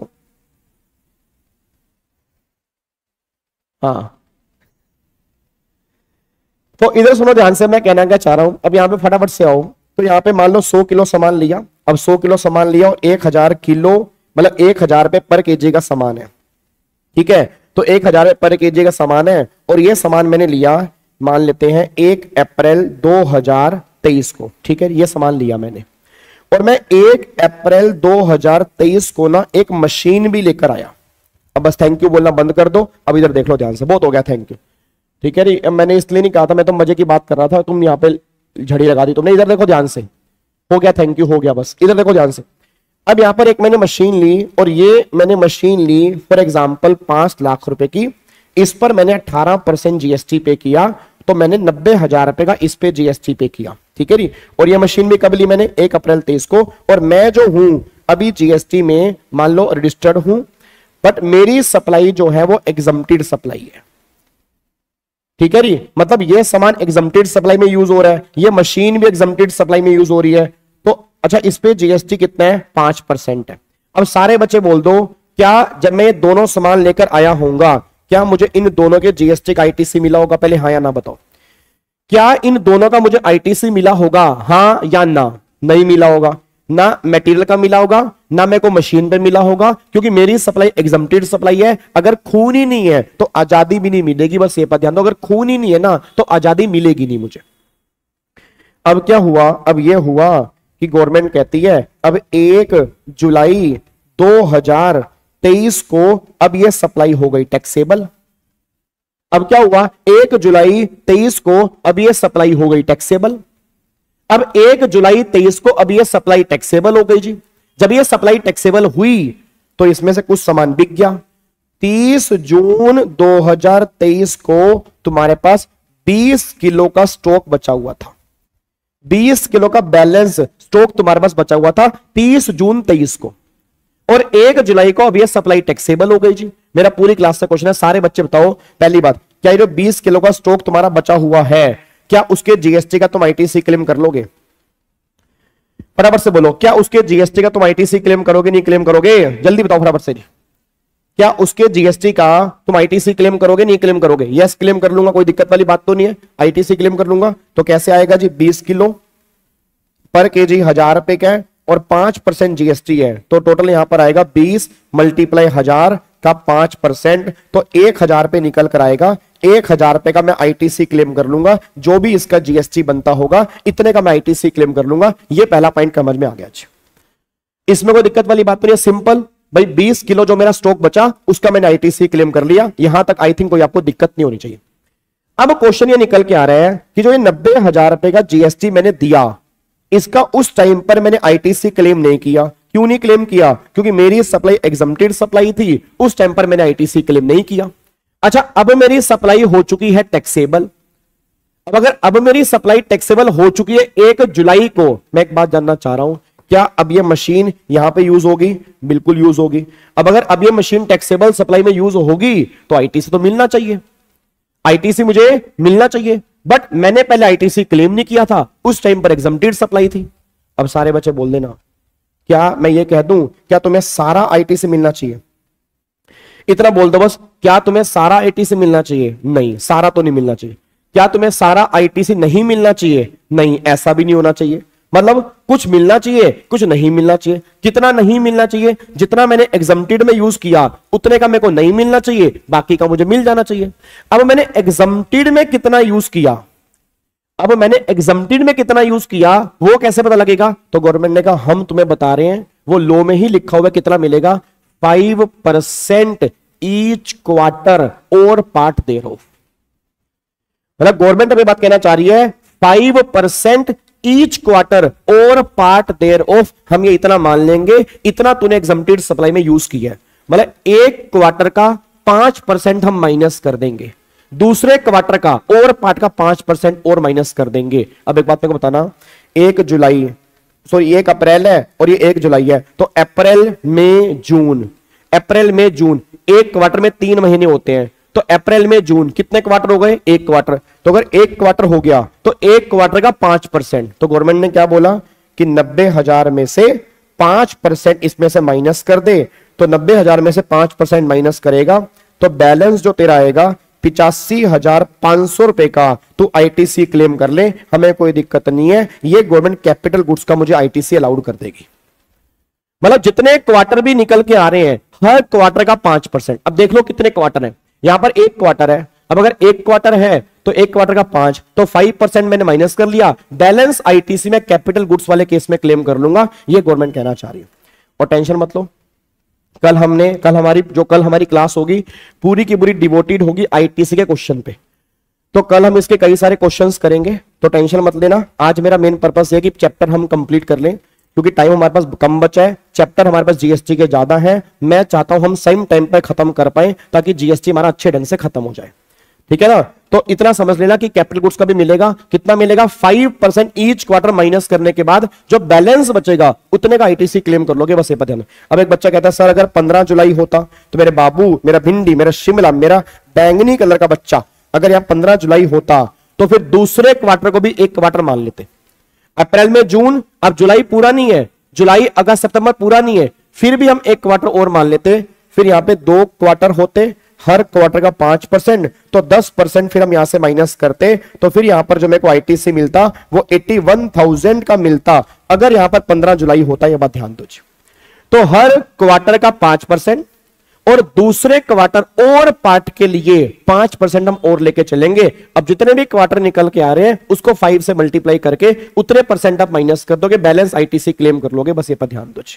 हाँ तो इधर सुनो ध्यान से, मैं कहना क्या चाह रहा हूं। अब यहां पे फटाफट से आओ, तो यहां पे मान लो सौ किलो सामान लिया, अब सौ किलो सामान लिया और एक हजार किलो मतलब एक हजार रुपए पर केजी का सामान है, ठीक है। तो एक हजार रुपए पर केजी का सामान है, और ये सामान मैंने लिया मान लेते हैं एक अप्रैल दो हजार तेईस को, ठीक है, ये सामान लिया मैंने और मैं एक अप्रैल दो हज़ार तेईस को ना एक मशीन भी लेकर आया। अब बस थैंक यू बोलना बंद कर दो, अब इधर देख लो ध्यान से, बहुत हो गया थैंक यू, ठीक है। अब मैंने इसलिए नहीं कहा था, मैं तो मजे की बात कर रहा था, तुम यहाँ पे झड़ी लगा दी तुमने। इधर देखो ध्यान से, हो गया थैंक यू, हो गया, बस इधर देखो ध्यान से। अब यहाँ पर एक मैंने मशीन ली और ये मैंने मशीन ली फॉर एग्जाम्पल पांच लाख रुपए की, इस पर मैंने अठारह परसेंट जीएसटी पे किया, तो मैंने नब्बे हजार रुपए का इस पे जीएसटी पे किया, ठीक है जी। और ये मशीन भी कब ली मैंने, एक अप्रैल तेईस को, और मैं जो हूं अभी जीएसटी में मान लो रजिस्टर्ड हूं, बट मेरी सप्लाई जो है वो एग्जम्प्टेड सप्लाई है, ठीक है जी। मतलब ये सामान एग्जम्प्टेड सप्लाई में यूज हो रहा है, ये मशीन भी एग्जम्प्टेड सप्लाई में यूज हो रही है, तो अच्छा इस पे जीएसटी कितना है, पांच परसेंट है। अब सारे बच्चे बोल दो, क्या जब मैं ये दोनों सामान लेकर आया होऊंगा, क्या मुझे इन दोनों के जीएसटी का आईटीसी मिला होगा? पहले हाँ या ना बताओ, क्या इन दोनों का मुझे आईटीसी मिला होगा, हाँ या ना? नहीं मिला होगा, ना मटेरियल का मिला होगा, ना मेरे को मशीन पे मिला होगा, क्योंकि मेरी सप्लाई एग्जम्प्टेड सप्लाई है। अगर खून ही नहीं है तो आजादी भी नहीं मिलेगी, बस ये पर ध्यान दो, अगर खून ही नहीं है ना तो आजादी मिलेगी नहीं मुझे। अब क्या हुआ, अब ये हुआ कि गवर्नमेंट कहती है अब एक जुलाई दो हज़ार तेईस को अब ये सप्लाई हो गई टैक्सेबल। अब क्या हुआ, एक जुलाई तेईस को अब ये सप्लाई हो गई टैक्सेबल। अब एक जुलाई तेईस को अब ये सप्लाई टैक्सेबल हो गई जी। जब ये सप्लाई टैक्सेबल हुई तो इसमें से कुछ सामान बिक गया। तीस जून दो हज़ार तेईस को तुम्हारे पास बीस किलो का स्टॉक बचा हुआ था, बीस किलो का बैलेंस स्टॉक तुम्हारे पास बचा हुआ था तीस जून तेईस को, और एक जुलाई को अब ये सप्लाई टैक्सेबल हो गई जी। मेरा पूरी क्लास से क्वेश्चन है, सारे बच्चे बताओ, पहली बात, क्या ये जो बीस किलो का स्टॉक तुम्हारा बचा हुआ है, क्या उसके जीएसटी का तुम आईटीसी क्लेम कर लोगे? फटाफट से बोलो, क्या उसके जीएसटी का तुम आईटीसी क्लेम करोगे, नहीं क्लेम करोगे? जल्दी बताओ फटाफट से, क्या उसके जीएसटी का तुम आईटीसी क्लेम करोगे, नहीं क्लेम करोगे? यस क्लेम कर लूंगा, कोई दिक्कत वाली बात तो नहीं है, आईटीसी क्लेम कर लूंगा। तो कैसे आएगा जी, बीस किलो पर केजी हजार रुपए का है और पांच परसेंट जीएसटी है, तो टोटल यहां पर आएगा बीस मल्टीप्लाई हजार का पांच परसेंट, तो एक हजार रुपए निकल कर आएगा। एक हजार रुपए का मैं आईटीसी क्लेम कर लूंगा, जो भी इसका जीएसटी बनता होगा इतने का मैं आईटीसी क्लेम कर लूंगा। ये पहला पॉइंट समझ में आ गया जी, इसमें कोई दिक्कत वाली बात तो नहीं है, सिंपल भाई बीस किलो जो मेरा स्टॉक बचा उसका मैंने आईटीसी क्लेम कर लिया, यहां तक आई थिंक कोई आपको दिक्कत नहीं होनी चाहिए। अब क्वेश्चन ये निकल के आ रहा है कि जो ये नब्बे हजार रुपए का जीएसटी मैंने दिया, इसका उस टाइम पर मैंने आईटीसी क्लेम नहीं किया। क्यों नहीं क्लेम किया? क्योंकि मेरी सप्लाई एग्जम्प्टेड सप्लाई थी, उस टाइम पर मैंने आईटीसी क्लेम नहीं किया। अच्छा, अब मेरी सप्लाई हो चुकी है टैक्सेबल। अब अगर अब मेरी सप्लाई टैक्सेबल हो चुकी है एक जुलाई को, मैं एक बात जानना चाह रहा हूं, क्या अब ये मशीन यहां पे यूज होगी? बिल्कुल यूज होगी। अब अगर अब ये मशीन टैक्सेबल सप्लाई में यूज होगी तो आईटीसी तो मिलना चाहिए, आईटीसी मुझे मिलना चाहिए, बट मैंने पहले आईटीसी क्लेम नहीं किया था, उस टाइम पर एग्जम्प्टेड सप्लाई थी। अब सारे बच्चे बोल देना, क्या मैं ये कह दूं क्या तुम्हें सारा आईटीसी मिलना चाहिए? इतना बोल दो बस, क्या तुम्हें सारा आईटीसी मिलना चाहिए? नहीं, सारा तो नहीं मिलना चाहिए। क्या तुम्हें सारा आईटीसी नहीं मिलना चाहिए? नहीं, ऐसा भी नहीं होना चाहिए। मतलब कुछ मिलना चाहिए, कुछ नहीं मिलना चाहिए। कितना नहीं मिलना चाहिए? जितना मैंने एग्जम्प्टेड में यूज किया उतने का मेरे को नहीं मिलना चाहिए, बाकी का मुझे मिल जाना चाहिए। अब मैंने एग्जम्प्टेड में कितना यूज किया, अब मैंने एग्जम्प्टेड में कितना यूज किया वो कैसे पता लगेगा? तो गवर्नमेंट ने कहा हम तुम्हें बता रहे हैं, वो लॉ में ही लिखा हुआ कितना मिलेगा, फाइव परसेंट ईच क्वार्टर और पार्ट देयर ऑफ। मतलब गवर्नमेंट हमें बात कहना चाह रही है फाइव परसेंट ईच क्वार्टर और पार्ट देयर ऑफ, हम ये इतना मान लेंगे, इतना तूने एग्जम्प्टेड सप्लाई में यूज किया है। मतलब एक क्वार्टर का पांच परसेंट हम माइनस कर देंगे, दूसरे क्वार्टर का और पार्ट का पांच परसेंट और माइनस कर देंगे। अब एक बात मेरे को बताना, एक जुलाई सॉरी एक अप्रैल है और ये एक जुलाई है, तो अप्रैल मई जून, अप्रैल मई जून, एक क्वार्टर में तीन महीने होते हैं, तो अप्रैल में जून कितने क्वार्टर हो गए? एक क्वार्टर। तो अगर एक क्वार्टर हो गया तो एक क्वार्टर का पांच परसेंट, तो गवर्नमेंट ने क्या बोला कि नब्बे हजार में से पांच परसेंट इसमें से माइनस कर दे, तो नब्बे हजार में से पांच परसेंट माइनस करेगा तो बैलेंस जो तेरा आएगा पिचासी हजार पांच सौ रुपए का तू आईटीसी क्लेम कर ले, हमें कोई दिक्कत नहीं है। ये गवर्नमेंट कैपिटल गुड्स का मुझे आईटीसी अलाउड कर देगी। मतलब जितने क्वार्टर भी निकल के आ रहे हैं हर क्वार्टर का पांच परसेंट। अब देख लो कितने क्वार्टर है, यहां पर एक क्वार्टर है, अब अगर एक क्वार्टर है तो एक क्वार्टर का पांच, तो फाइव परसेंट मैंने माइनस कर लिया, बैलेंस आईटीसी में कैपिटल गुड्स वाले केस में क्लेम कर लूंगा, ये गवर्नमेंट कहना चाह रही है। और टेंशन मत लो, कल हमने कल हमारी जो कल हमारी क्लास होगी पूरी की पूरी डिवोटेड होगी आईटीसी के क्वेश्चन पे, तो कल हम इसके कई सारे क्वेश्चंस करेंगे, तो टेंशन मत लेना। आज मेरा मेन पर्पस है कि चैप्टर हम कंप्लीट कर लें, क्योंकि टाइम हमारे पास कम बचा है, चैप्टर हमारे पास जीएसटी के ज्यादा है, मैं चाहता हूं हम सेम टाइम पर खत्म कर पाए ताकि जीएसटी हमारा अच्छे ढंग से खत्म हो जाए, ठीक है ना। तो इतना समझ लेना कि कैपिटल गुड्स का भी मिलेगा, कितना मिलेगा, five percent each quarter minus करने के बाद जो बैलेंस बचेगा उतने का आईटीसी क्लेम कर लोगे, बस ये पता है। अब एक बच्चा कहता है सर अगर पंद्रह जुलाई होता तो मेरे बाबू, मेरा भिंडी, मेरा शिमला, मेरा बैंगनी कलर का बच्चा अगर यहां पंद्रह जुलाई होता तो फिर दूसरे क्वार्टर को भी एक क्वार्टर मान लेते। अप्रैल में जून, अब जुलाई पूरा नहीं है, जुलाई अगस्त सितंबर पूरा नहीं है, फिर भी हम एक क्वार्टर और मान लेते, फिर यहां पे दो क्वार्टर होते, हर क्वार्टर का पांच परसेंट, तो दस परसेंट फिर हम यहां से माइनस करते, तो फिर यहां पर जो मेरे को आईटीसी मिलता वो इक्यासी हज़ार का मिलता अगर यहां पर पंद्रह जुलाई होता। यह बात ध्यान दीजिए। तो हर क्वार्टर का पांच परसेंट और दूसरे क्वार्टर और पार्ट के लिए पांच परसेंट हम और लेके चलेंगे। अब जितने भी क्वार्टर निकल के आ रहे हैं उसको फाइव से मल्टीप्लाई करके उतने परसेंट आप माइनस कर दोगे, बैलेंस आईटीसी क्लेम कर लोगे, बस ये पर ध्यान दीजिए।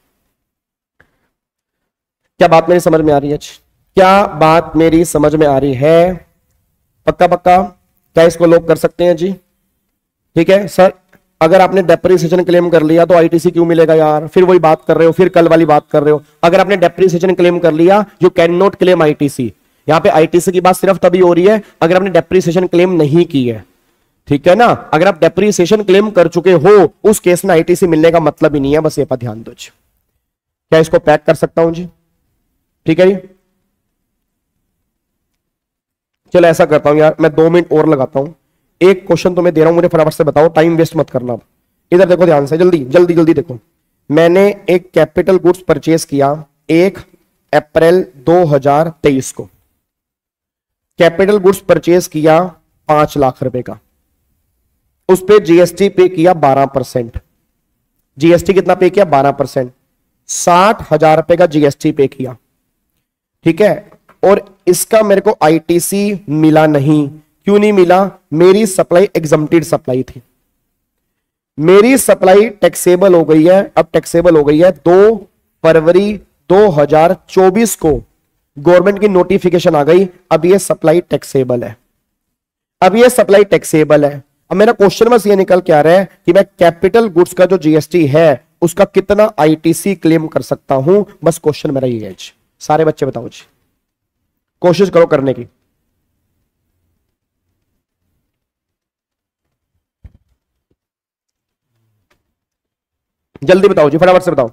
क्या बात मेरी समझ में आ रही है? क्या बात मेरी समझ में आ रही है? पक्का पक्का? क्या इसको लोग कर सकते हैं जी? ठीक है सर, अगर आपने डेप्रिसिएशन क्लेम कर लिया तो आईटीसी क्यों मिलेगा यार? फिर वही बात कर रहे हो, फिर कल वाली बात कर रहे हो। अगर आपने डेप्रिसिएशन क्लेम कर लिया you cannot claim ITC. यहां पे आईटीसी की बात सिर्फ तभी हो रही है अगर आपने डेप्रिसिएशन क्लेम नहीं की है, ठीक है ना। अगर आप डेप्रिसिएशन क्लेम कर चुके हो उस केस में आईटीसी मिलने का मतलब ही नहीं है, बस ये पर ध्यान दो। क्या इसको पैक कर सकता हूं जी? ठीक है जी, चलो ऐसा करता हूं यार, मैं दो मिनट और लगाता हूं, एक क्वेश्चन तुम्हें दे रहा हूं, मुझे फटाफट से बताओ, टाइम वेस्ट मत करना। इधर देखो ध्यान से, जल्दी जल्दी जल्दी देखो। मैंने एक कैपिटल गुड्स परचेज किया एक अप्रैल दो हज़ार तेईस को, कैपिटल गुड्स परचेज किया पांच लाख रुपए का, उस पे जीएसटी पे किया बारह परसेंट। जीएसटी कितना पे किया? बारह परसेंट, साठ हजार रुपए का जीएसटी पे किया, ठीक है। और इसका मेरे को आईटीसी मिला नहीं। क्यों नहीं मिला? मेरी सप्लाई एग्जम्प्टेड सप्लाई थी, मेरी सप्लाई टैक्सेबल हो गई है। अब टैक्सेबल हो गई है दो फरवरी दो हज़ार चौबीस को गवर्नमेंट की नोटिफिकेशन आ गई, अब ये सप्लाई टैक्सेबल है, अब ये सप्लाई टैक्सेबल है। अब मेरा क्वेश्चन बस ये निकल के आ रहा है कि मैं कैपिटल गुड्स का जो जीएसटी है उसका कितना आईटीसी क्लेम कर सकता हूं, बस क्वेश्चन मेरा ये है। सारे बच्चे बताओ जी, कोशिश करो करने की। जल्दी बताओ जी, फटाफट से बताओ।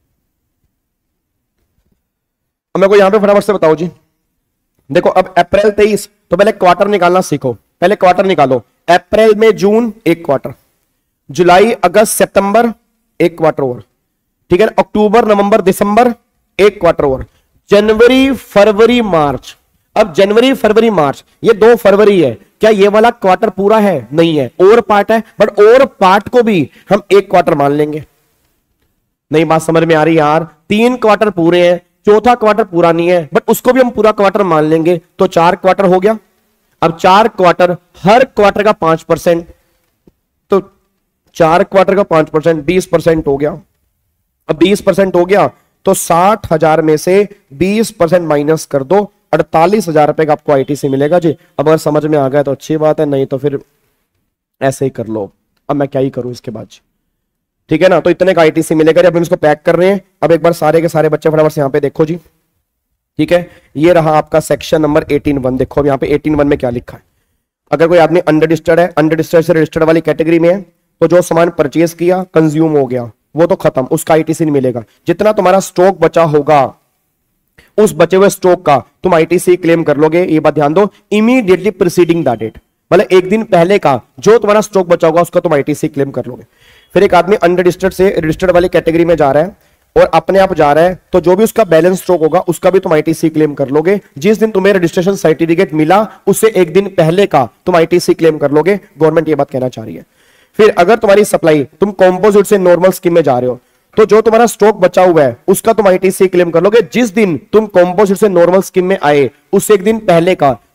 अब मेरे को यहां पे फटाफट से बताओ जी। देखो अब अप्रैल तेईस, तो पहले क्वार्टर निकालना सीखो, पहले क्वार्टर निकालो। अप्रैल में जून एक क्वार्टर, जुलाई अगस्त सितंबर एक क्वार्टर और, ठीक है। अक्टूबर नवंबर दिसंबर एक क्वार्टर और, जनवरी फरवरी मार्च। अब जनवरी फरवरी मार्च ये दो फरवरी है, क्या ये वाला क्वार्टर पूरा है? नहीं है, और पार्ट है, बट और पार्ट को भी हम एक क्वार्टर मान लेंगे। नहीं बात समझ में आ रही यार? तीन क्वार्टर पूरे हैं, चौथा क्वार्टर पूरा नहीं है, बट उसको भी हम पूरा क्वार्टर मान लेंगे, तो चार क्वार्टर हो गया। अब चार क्वार्टर, हर क्वार्टर का पांच परसेंट, तो चार क्वार्टर का पांच परसेंट बीस परसेंट हो गया। अब बीस परसेंट हो गया तो साठ हजार में से बीस परसेंट माइनस कर दो, अड़तालीस हजार रुपए का आपको आईटीसी मिलेगा जी। अब अगर समझ में आ गया तो अच्छी बात है, नहीं तो फिर ऐसे ही कर लो। अब मैं क्या ही करूं इसके बाद, ठीक है ना। तो इतने का आईटीसी मिलेगा। अब हम इसको पैक कर रहे हैं। अब एक बार सारे के सारे बच्चे फटाफट से यहाँ पे देखो जी, ठीक है। ये रहा आपका सेक्शन नंबर एटीन वन। देखो अब यहाँ पे एटीन वन में क्या लिखा है। अगर कोई आदमी अनरजिस्टर्ड है, अनरजिस्टर्ड से रजिस्टर्ड वाली कैटेगरी में है, तो जो सामान परचेज किया कंज्यूम हो गया वो तो खत्म, उसका आईटीसी नहीं मिलेगा। जितना तुम्हारा स्टॉक बचा होगा उस बचे हुए स्टॉक का तुम आईटीसी क्लेम कर लोगे। ये बात ध्यान दो, इमीडिएटली प्रीसीडिंग दैट डेट, मतलब एक दिन पहले का जो तुम्हारा स्टॉक बचा होगा उसका तुम आईटीसी क्लेम कर लोगे। फिर एक आदमी अनरजिस्टर्ड से रजिस्टर्ड वाली कैटेगरी में जा रहा है और अपने आप जा रहा है, तो जो भी उसका बैलेंस स्टॉक होगा उसका भी तुम आईटीसी क्लेम कर लोगे। जिस दिन तुम्हें रजिस्ट्रेशन सर्टिफिकेट मिला उससे एक दिन पहले का तुम आईटीसी क्लेम कर लोगे। गवर्नमेंट ये बात कहना चाह रही है। फिर अगर तुम्हारी सप्लाई, तुम कॉम्पोजिट से नॉर्मल स्कीम में जा रहे हो, तो जो तुम्हारा स्टॉक बचा हुआ है उसका तुम आईटीसी क्लेम कर लोगे जिस दिन तुम कॉम्पोजिट से नॉर्मल स्कीम में आए उससे एक दिन पहले का।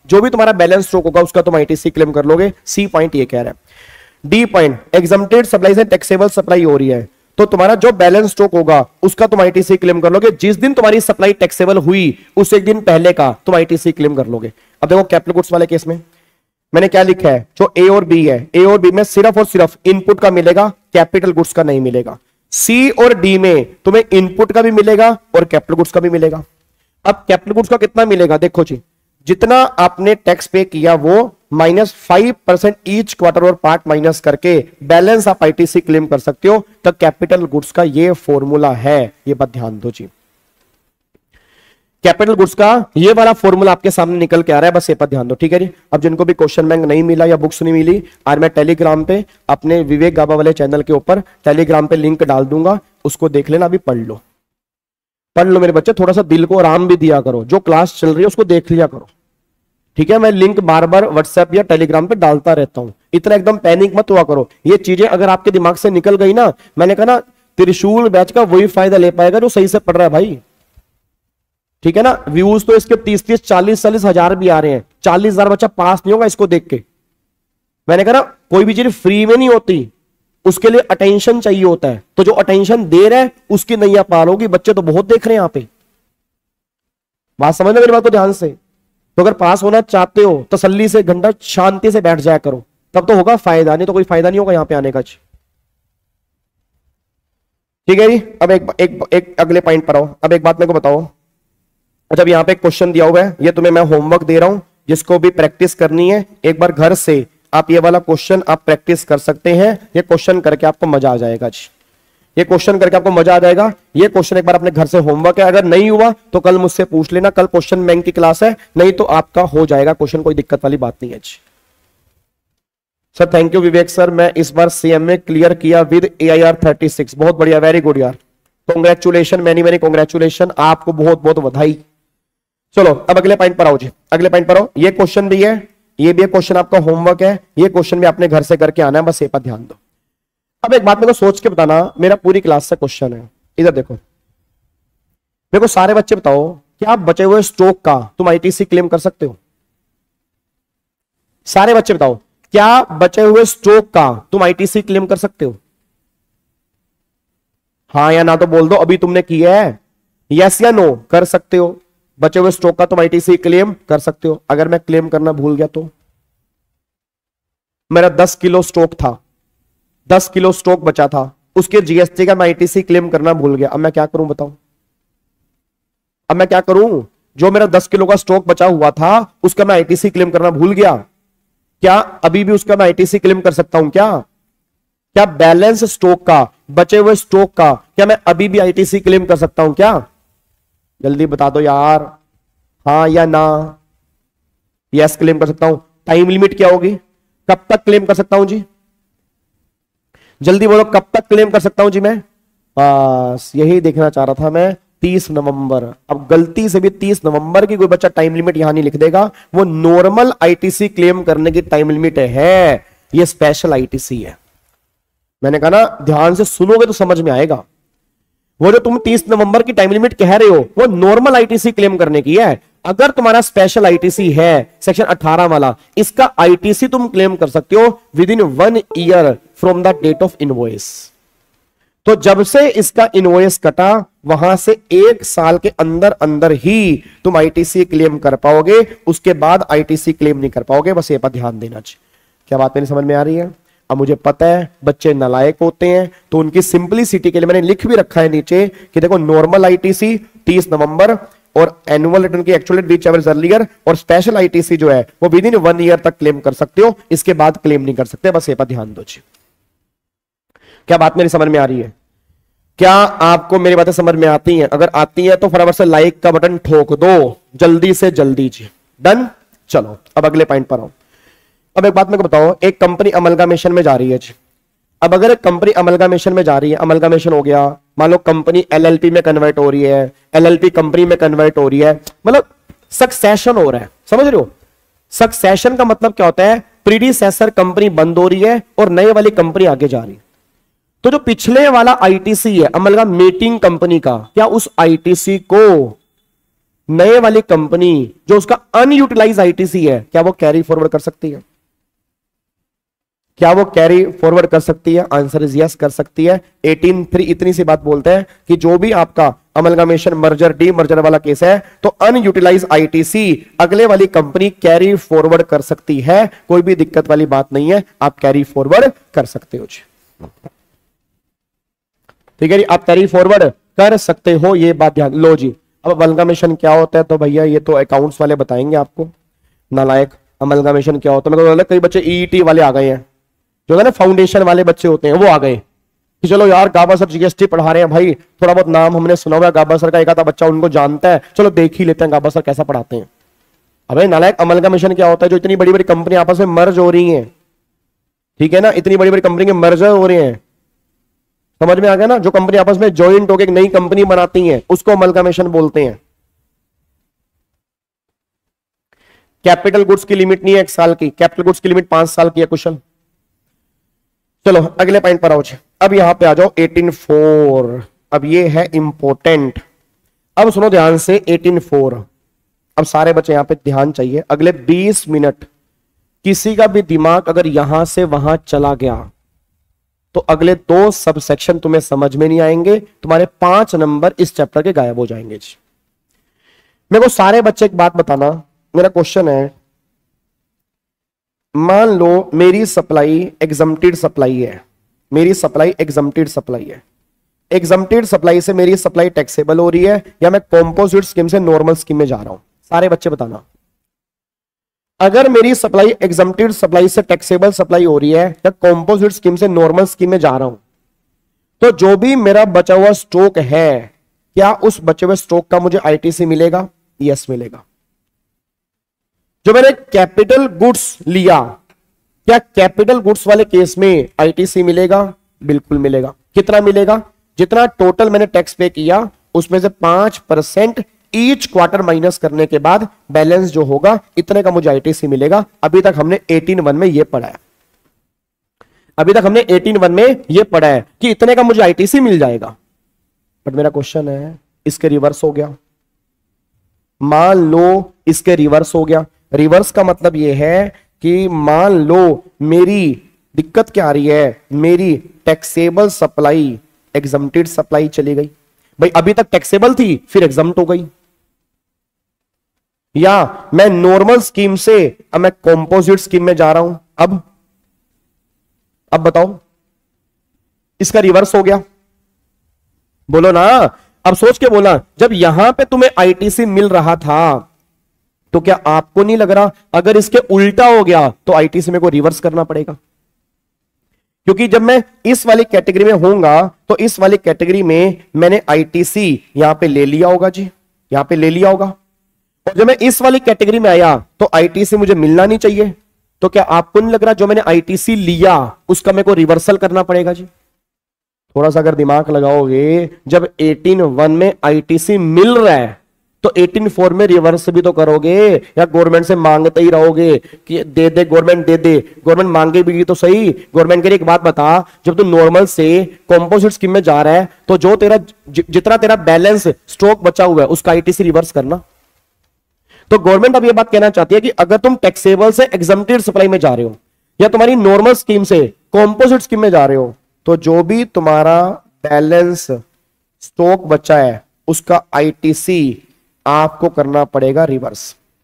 जो भी तुम्हारा बैलेंस स्टॉक होगा उसका तुम आईटीसी क्लेम कर लोगे। सी पॉइंट ये कह रहा है। डी पॉइंट, एग्जम्प्टेड सप्लाई से टैक्सेबल सप्लाई हो रही है तो तुम्हारा जो बैलेंस स्टॉक होगा उसका तुम आईटीसी क्लेम कर लोगे। जिस दिन तुम्हारी सप्लाई टैक्सेबल हुई उस एक दिन पहले का तुम आईटीसी क्लेम कर लोगे। अब देखो कैपिटल गुड्स वाले केस में मैंने क्या लिखा है, जो ए और बी है, ए और बी में सिर्फ और सिर्फ इनपुट का मिलेगा, कैपिटल गुड्स का नहीं मिलेगा। सी और डी में तुम्हें इनपुट का भी मिलेगा और कैपिटल गुड्स का भी मिलेगा। अब कैपिटल गुड्स का कितना मिलेगा, देखो जी, जितना आपने टैक्स पे किया वो minus five percent each quarter और पार्ट माइनस करके बैलेंस आप आईटीसी क्लेम कर सकते हो। तो कैपिटल गुड्स का ये फॉर्मूला है, ये बात ध्यान दो जी। कैपिटल गुड्स का ये वाला फॉर्मूला आपके सामने निकल के आ रहा है, बस ये पर ध्यान दो, ठीक है जी। अब जिनको भी क्वेश्चन बैंक नहीं मिला या बुक्स नहीं मिली, आज मैं टेलीग्राम पे अपने विवेक गाबा वाले चैनल के ऊपर टेलीग्राम पे लिंक डाल दूंगा, उसको देख लेना, अभी पढ़ लो पढ़ लो मेरे बच्चे, थोड़ा सा दिल को आराम भी दिया करो, जो क्लास चल रही है उसको देख लिया करो, ठीक है। मैं लिंक बार बार व्हाट्सएप या टेलीग्राम पे डालता रहता हूं, इतना एकदम पैनिक मत हुआ करो। ये चीजें अगर आपके दिमाग से निकल गई ना, मैंने कहा ना त्रिशूल बैच का वही फायदा ले पाएगा जो सही से पढ़ रहा है भाई, ठीक है ना। व्यूज तो इसके तीस तीस चालीस चालीस हजार भी आ रहे हैं, चालीस हजार बच्चा पास नहीं होगा इसको देख के। मैंने कहा ना कोई भी चीज फ्री में नहीं होती, उसके लिए अटेंशन चाहिए होता है, तो जो अटेंशन दे रहा है उसकी नैया पार होगी। बच्चे तो बहुत देख रहे हैं यहां पे, बात समझना मेरी बात को ध्यान से। तो अगर पास होना चाहते हो तसल्ली से घंटा शांति से बैठ जाया करो, तब तो होगा फायदा, नहीं तो कोई फायदा नहीं होगा यहां पे आने का। ठीक है जी। अब एक एक, एक अगले पॉइंट पर आओ। अब एक बात मेरे को बताओ, अच्छा अब यहां पे एक क्वेश्चन दिया हुआ है, ये तुम्हें मैं होमवर्क दे रहा हूं, जिसको भी प्रैक्टिस करनी है एक बार घर से आप ये वाला क्वेश्चन आप प्रैक्टिस कर सकते हैं। ये क्वेश्चन करके आपको मजा आ जाएगा जी, ये क्वेश्चन करके आपको मजा आ जाएगा। ये क्वेश्चन एक बार अपने घर से होमवर्क है, अगर नहीं हुआ तो कल मुझसे पूछ लेना, कल क्वेश्चन बैंक की क्लास है, नहीं तो आपका हो जाएगा क्वेश्चन, कोई दिक्कत वाली बात नहीं है जी। Sir thank you Vivek sir, मैं इस बार सीएमए क्लियर किया with A I R thirty six, बहुत बढ़िया, वेरी गुड यार, कॉन्ग्रेचुलेशन, मैनी मैनी कॉन्ग्रेचुलेशन, आपको बहुत बहुत बधाई। चलो अब अगले पॉइंट पर आओ जी, अगले पॉइंट पर आओ। ये क्वेश्चन भी है, ये भी क्वेश्चन आपका होमवर्क है, ये क्वेश्चन भी आपने घर से करके आना है, बस ये पर ध्यान दो। अब एक बात मेरे को सोच के बताना, मेरा पूरी क्लास से क्वेश्चन है, इधर देखो मेरे को सारे बच्चे बताओ, क्या आप बचे हुए स्टॉक का तुम आईटीसी क्लेम कर सकते हो? सारे बच्चे बताओ, क्या बचे हुए स्टॉक का तुम आईटीसी क्लेम कर सकते हो? हाँ या ना तो बोल दो, अभी तुमने किया है, यस या नो, कर सकते हो। बचे हुए स्टॉक का तुम आईटीसी क्लेम कर सकते हो। अगर मैं क्लेम करना भूल गया तो, मेरा दस किलो स्टॉक था, दस किलो स्टॉक बचा था, उसके जीएसटी का मैं आईटीसी क्लेम करना भूल गया, अब मैं क्या करूं बताओ? अब मैं क्या करूं? जो मेरा दस किलो का स्टॉक बचा हुआ था उसका मैं आईटीसी क्लेम करना भूल गया, क्या अभी भी उसका मैं आईटीसी क्लेम कर सकता हूं? क्या क्या बैलेंस स्टॉक का, बचे हुए स्टॉक का, क्या मैं अभी भी आईटीसी क्लेम कर सकता हूं? क्या जल्दी बता दो यार, हाँ या ना? यस क्लेम कर सकता हूं। टाइम लिमिट क्या होगी, कब तक क्लेम कर सकता हूं जी? जल्दी बोलो, कब तक क्लेम कर सकता हूं जी? मैं बस यही देखना चाह रहा था मैं, तीस नवंबर। अब गलती से भी तीस नवंबर की कोई बच्चा टाइम लिमिट यहां नहीं लिख देगा, वो नॉर्मल आईटीसी क्लेम करने की टाइम लिमिट है, ये स्पेशल आईटीसी है। मैंने कहा ना ध्यान से सुनोगे तो समझ में आएगा। वो जो तुम तीस नवंबर की टाइम लिमिट कह रहे हो वो नॉर्मल आईटीसी क्लेम करने की है। अगर तुम्हारा स्पेशल आईटीसी है सेक्शन अठारह वाला, इसका आईटीसी तुम क्लेम कर सकते हो within one year from the date of invoice. तो जब से इसका इनवॉइस कटा वहां से एक साल के अंदर अंदर ही तुम आईटीसी क्लेम कर पाओगे, उसके बाद आईटीसी क्लेम नहीं कर पाओगे। बस ये पर ध्यान देना चाहिए। क्या बात मेरी समझ में आ रही है? अब मुझे पता है बच्चे नालायक होते हैं, तो उनकी सिंपलिसिटी के लिए मैंने लिख भी रखा है नीचे कि देखो नॉर्मल आईटीसी तीस नवंबर और एनुअल रिटर्न की एक्चुअल रीच एवरेज अर्लियर, और स्पेशल आईटीसी जो है वो विद इन वन ईयर तक क्लेम कर सकते हो, इसके बाद क्लेम नहीं कर सकते। बस ये पर ध्यान दो जी। क्या बात मेरी समझ में आ रही है? क्या आपको मेरी बातें समझ में आती हैं? अगर आती है तो फटाफट से लाइक का बटन ठोक दो, जल्दी से जल्दी जी। डन। चलो अब अगले पॉइंट पर आओ। अब एक बात मेरे को बताओ, एक कंपनी अमलगामेशन में जा रही है जी। अब अगर एक कंपनी अमलगामेशन में जा रही है, अमलगामेशन हो गया, मान लो कंपनी एलएलपी में कन्वर्ट हो रही है, एलएलपी कंपनी में कन्वर्ट हो रही है, मतलब सक्सेशन हो रहा है, समझ रहे हो? सक्सेशन का मतलब क्या होता है? प्रीडिसेसर कंपनी बंद हो रही है और नए वाली कंपनी आगे जा रही है। तो जो पिछले वाला आईटीसी है अमलगामेटिंग कंपनी का, क्या उस आईटीसी को नए वाली कंपनी जो उसका अनयूटिलाइज आईटीसी है, क्या वो कैरी फॉरवर्ड कर सकती है? क्या वो कैरी फॉरवर्ड कर सकती है? आंसर इज यस, कर सकती है। अठारह थ्री इतनी सी बात बोलते हैं कि जो भी आपका अमलगामेशन मर्जर डी मर्जर वाला केस है तो अनयूटिलाइज आईटीसी अगले वाली कंपनी कैरी फॉरवर्ड कर सकती है, कोई भी दिक्कत वाली बात नहीं है, आप कैरी फॉरवर्ड कर सकते हो जी। ठीक है जी, आप कैरी फॉरवर्ड कर सकते हो, ये बात ध्यान लो जी। अब अमलगामेशन क्या होता है तो भैया ये तो अकाउंट्स वाले बताएंगे आपको, नालायक। अमलगामेशन क्या होता है? मेरे को कई बच्चे ईईटी वाले आ गए हैं, जो है ना फाउंडेशन वाले बच्चे होते हैं, वो आ गए कि चलो यार गाबा सर जीएसटी पढ़ा रहे हैं भाई, थोड़ा बहुत नाम हमने सुना हुआ गाबा सर का, एक आधा बच्चा उनको जानता है, चलो देख ही लेते हैं गाबा सर कैसा पढ़ाते हैं। अबे नालायक, अमलगामेशन क्या होता है? जो इतनी बड़ी बड़ी कंपनी आपस में मर्ज हो रही हैं, ठीक है ना, इतनी बड़ी बड़ी कंपनी के मर्जर हो रहे हैं, समझ में आ गया ना? जो कंपनी आपस में ज्वाइंट होकर एक नई कंपनी बनाती हैं उसको अमलगामेशन बोलते हैं। कैपिटल गुड्स की लिमिट नहीं है एक साल की, कैपिटल गुड्स की लिमिट पांच साल की है कुशल। चलो अगले पॉइंट पर आओ। अब यहां पे आ जाओ अठारह फोर, अब ये है इंपॉर्टेंट। अब सुनो ध्यान से अठारह फोर, अब सारे बच्चे यहां पे ध्यान चाहिए। अगले बीस मिनट किसी का भी दिमाग अगर यहां से वहां चला गया तो अगले दो सब सेक्शन तुम्हें समझ में नहीं आएंगे, तुम्हारे पांच नंबर इस चैप्टर के गायब हो जाएंगे जी। मेरे को सारे बच्चे एक बात बताना, मेरा क्वेश्चन है, मान लो मेरी सप्लाई एग्जम्प्टेड सप्लाई है, मेरी सप्लाई एग्जम्प्टेड सप्लाई है, एग्जम्प्टेड सप्लाई से मेरी सप्लाई टैक्सेबल हो रही है या मैं कॉम्पोजिट स्कीम से नॉर्मल स्कीम में जा रहा हूं? सारे बच्चे बताना। अगर मेरी सप्लाई एग्जम्प्टेड सप्लाई से टैक्सेबल सप्लाई हो रही है या कॉम्पोजिट स्कीम से नॉर्मल स्कीम में जा रहा हूं, तो जो भी मेरा बचा हुआ स्टॉक है, क्या उस बचे हुए स्टॉक का मुझे आईटीसी मिलेगा? यस मिलेगा। जो मैंने कैपिटल गुड्स लिया, क्या कैपिटल गुड्स वाले केस में आईटीसी मिलेगा? बिल्कुल मिलेगा। कितना मिलेगा? जितना टोटल मैंने टैक्स पे किया उसमें से पांच परसेंट ईच क्वार्टर माइनस करने के बाद बैलेंस जो होगा इतने का मुझे आईटीसी मिलेगा। अभी तक हमने अठारह वन में ये पढ़ा है, अभी तक हमने अठारह वन में ये पढ़ा है कि इतने का मुझे आईटीसी मिल जाएगा। बट मेरा क्वेश्चन है, इसके रिवर्स हो गया, मान लो इसके रिवर्स हो गया। रिवर्स का मतलब यह है कि मान लो मेरी दिक्कत क्या आ रही है, मेरी टैक्सेबल सप्लाई एग्जम्प्टेड सप्लाई चली गई। भाई अभी तक टैक्सेबल थी फिर एग्जम्प्ट हो गई, या मैं नॉर्मल स्कीम से अब मैं कॉम्पोजिट स्कीम में जा रहा हूं, अब अब बताओ, इसका रिवर्स हो गया। बोलो ना, अब सोच के बोला, जब यहां पे तुम्हें आईटीसी मिल रहा था तो क्या आपको नहीं लग रहा अगर इसके उल्टा हो गया तो आईटीसी मेरे को रिवर्स करना पड़ेगा? क्योंकि जब मैं इस वाली कैटेगरी में होऊंगा तो इस वाली कैटेगरी में मैंने आईटीसी यहां पे ले लिया होगा जी, यहां पे ले लिया होगा, और जब मैं इस वाली कैटेगरी में आया तो आईटीसी मुझे मिलना नहीं चाहिए। तो क्या आपको नहीं लग रहा जो मैंने आईटीसी लिया उसका मेरे को रिवर्सल करना पड़ेगा जी? थोड़ा सा अगर दिमाग लगाओगे, जब अठारह वन में आईटीसी मिल रहा है तो अठारह फोर में रिवर्स भी तो करोगे, या गवर्नमेंट से मांगते ही रहोगे कि दे दे गवर्नमेंट दे दे, गवर्नमेंट मांगे भी तो सही। गवर्नमेंट के लिए एक बात बता, जब तू नॉर्मल से कॉम्पोजिट स्कीम में जा रहा है तो जो तेरा जि, जितना तेरा बैलेंस स्टॉक बचा हुआ है उसका आईटीसी रिवर्स करना। तो गवर्नमेंट अब यह बात कहना चाहती है कि अगर तुम टैक्सेबल से एग्जम्प्टेड सप्लाई में जा रहे हो या तुम्हारी नॉर्मल स्कीम से कॉम्पोजिट स्कीम में जा रहे हो, तो जो भी तुम्हारा बैलेंस स्टॉक बचा है उसका आईटीसी आपको करना पड़ेगा रिवर्स।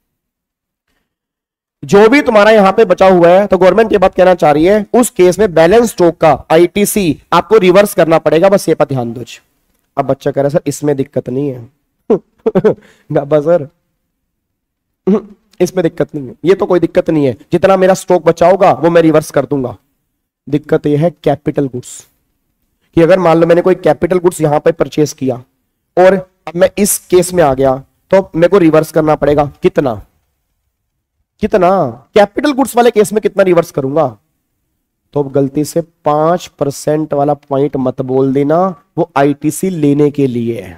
जो भी तुम्हारा यहां पे बचा हुआ है, तो गवर्नमेंट ये बात कहना चाह रही है उस केस में बैलेंस स्टॉक का आईटीसी आपको रिवर्स करना पड़ेगा, बस ये पर ध्यान दो। अब बच्चा कह रहा है सर इसमें दिक्कत नहीं है बाबा सर इसमें दिक्कत नहीं है, ये तो कोई दिक्कत नहीं है, जितना मेरा स्टॉक बचा होगा वो मैं रिवर्स कर दूंगा। दिक्कत ये है कैपिटल गुड्स कि अगर मान लो मैंने कोई कैपिटल गुड्स यहां पे परचेस किया और अब मैं इस केस में आ गया तो मेरे को रिवर्स करना पड़ेगा। कितना कितना कैपिटल गुड्स वाले केस में कितना रिवर्स करूंगा? तो अब गलती से पांच परसेंट वाला पॉइंट मत बोल देना, वो आईटीसी लेने के लिए है,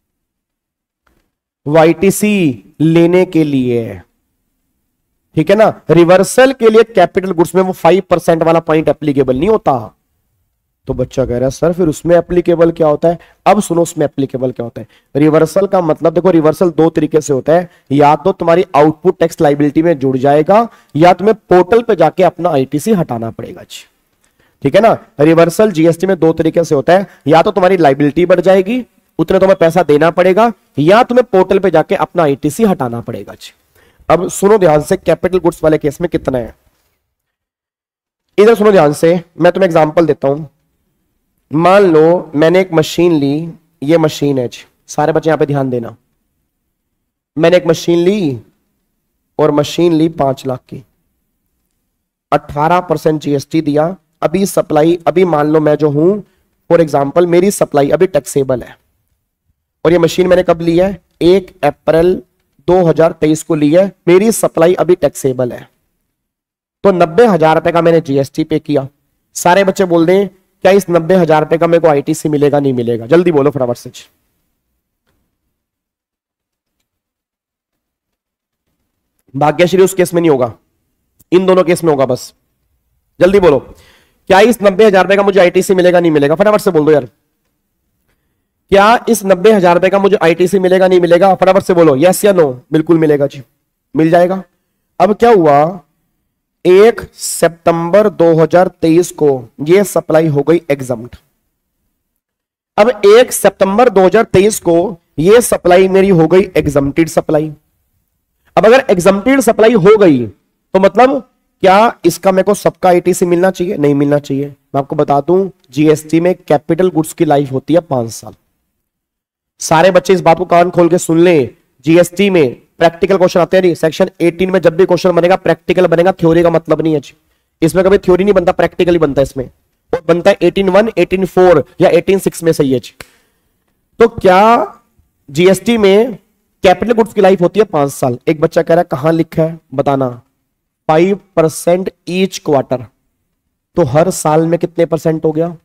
वो आईटीसी लेने के लिए है, ठीक है ना। रिवर्सल के लिए कैपिटल गुड्स में वो फाइव परसेंट वाला पॉइंट एप्लीकेबल नहीं होता, तो बच्चा कह रहा है सर फिर उसमें एप्लीकेबल क्या होता है। अब सुनो उसमें एप्लीकेबल क्या होता है। रिवर्सल का मतलब देखो, रिवर्सल दो तरीके से होता है, या तो तुम्हारी आउटपुट टैक्स लायबिलिटी में जुड़ जाएगा या तुम्हें पोर्टल पे जाके अपना आईटीसी हटाना पड़ेगा जी। ठीक है ना। रिवर्सल जीएसटी में दो तरीके से होता है, या तो तुम्हारी लायबिलिटी बढ़ जाएगी, उतने तुम्हें पैसा देना पड़ेगा, या तुम्हें पोर्टल पे जाके अपना आईटीसी हटाना पड़ेगा जी। अब सुनो ध्यान से, कैपिटल गुड्स वाले केस में कितना है, इधर सुनो ध्यान से, मैं तुम्हें एग्जांपल देता हूं। मान लो मैंने एक मशीन ली, ये मशीन है जी, सारे बच्चे यहां पे ध्यान देना। मैंने एक मशीन ली और मशीन ली पांच लाख की, अठारह परसेंट जीएसटी दिया। अभी सप्लाई, अभी मान लो मैं जो हूं फॉर एग्जांपल मेरी सप्लाई अभी टैक्सेबल है, और ये मशीन मैंने कब ली है, एक अप्रैल दो हज़ार तेईस को ली है, मेरी सप्लाई अभी टैक्सेबल है, तो नब्बे हजार रुपए का मैंने जीएसटी पे किया। सारे बच्चे बोल दें क्या इस नब्बे हजार रुपए का मेरे को आईटीसी मिलेगा नहीं मिलेगा, जल्दी बोलो फटाफट से। भाग्यश्री उस केस में नहीं होगा, इन दोनों केस में होगा, बस जल्दी बोलो क्या इस नब्बे हजार रुपए का मुझे आईटीसी मिलेगा नहीं मिलेगा, फटाफट से बोल दो यार। क्या इस नब्बे हजार रुपए का मुझे आईटीसी मिलेगा नहीं मिलेगा, फटाफट से बोलो यस या नो। बिल्कुल मिलेगा जी, मिल जाएगा। अब क्या हुआ, एक सितंबर दो हज़ार तेईस को यह सप्लाई हो गई एग्जम्प्ट। अब एक सितंबर दो हज़ार तेईस को यह सप्लाई मेरी हो गई एग्जम्प्टेड सप्लाई। अब अगर एग्जम्प्टेड सप्लाई हो गई तो मतलब क्या इसका मेरे को सबका आईटीसी मिलना चाहिए, नहीं मिलना चाहिए। मैं आपको बता दूं जीएसटी में कैपिटल गुड्स की लाइफ होती है पांच साल। सारे बच्चे इस बात को कान खोल के सुन ले, जीएसटी में प्रैक्टिकल क्वेश्चन आते हैं जी। सेक्शन अठारह में जब भी क्वेश्चन बनेगा प्रैक्टिकल बनेगा, थ्योरी का मतलब नहीं है जी। इसमें कभी थ्योरी नहीं बनता, प्रैक्टिकली बनता है इसमें, और बनता है अठारह वन, अठारह फोर या अठारह सिक्स में सही है जी। तो क्या जीएसटी में कैपिटल गुड्स की लाइफ होती है पांच साल। एक बच्चा कह रहा है कहां लिखा है बताना, फाइव परसेंट ईच क्वार्टर, तो हर साल में कितने परसेंट हो गया,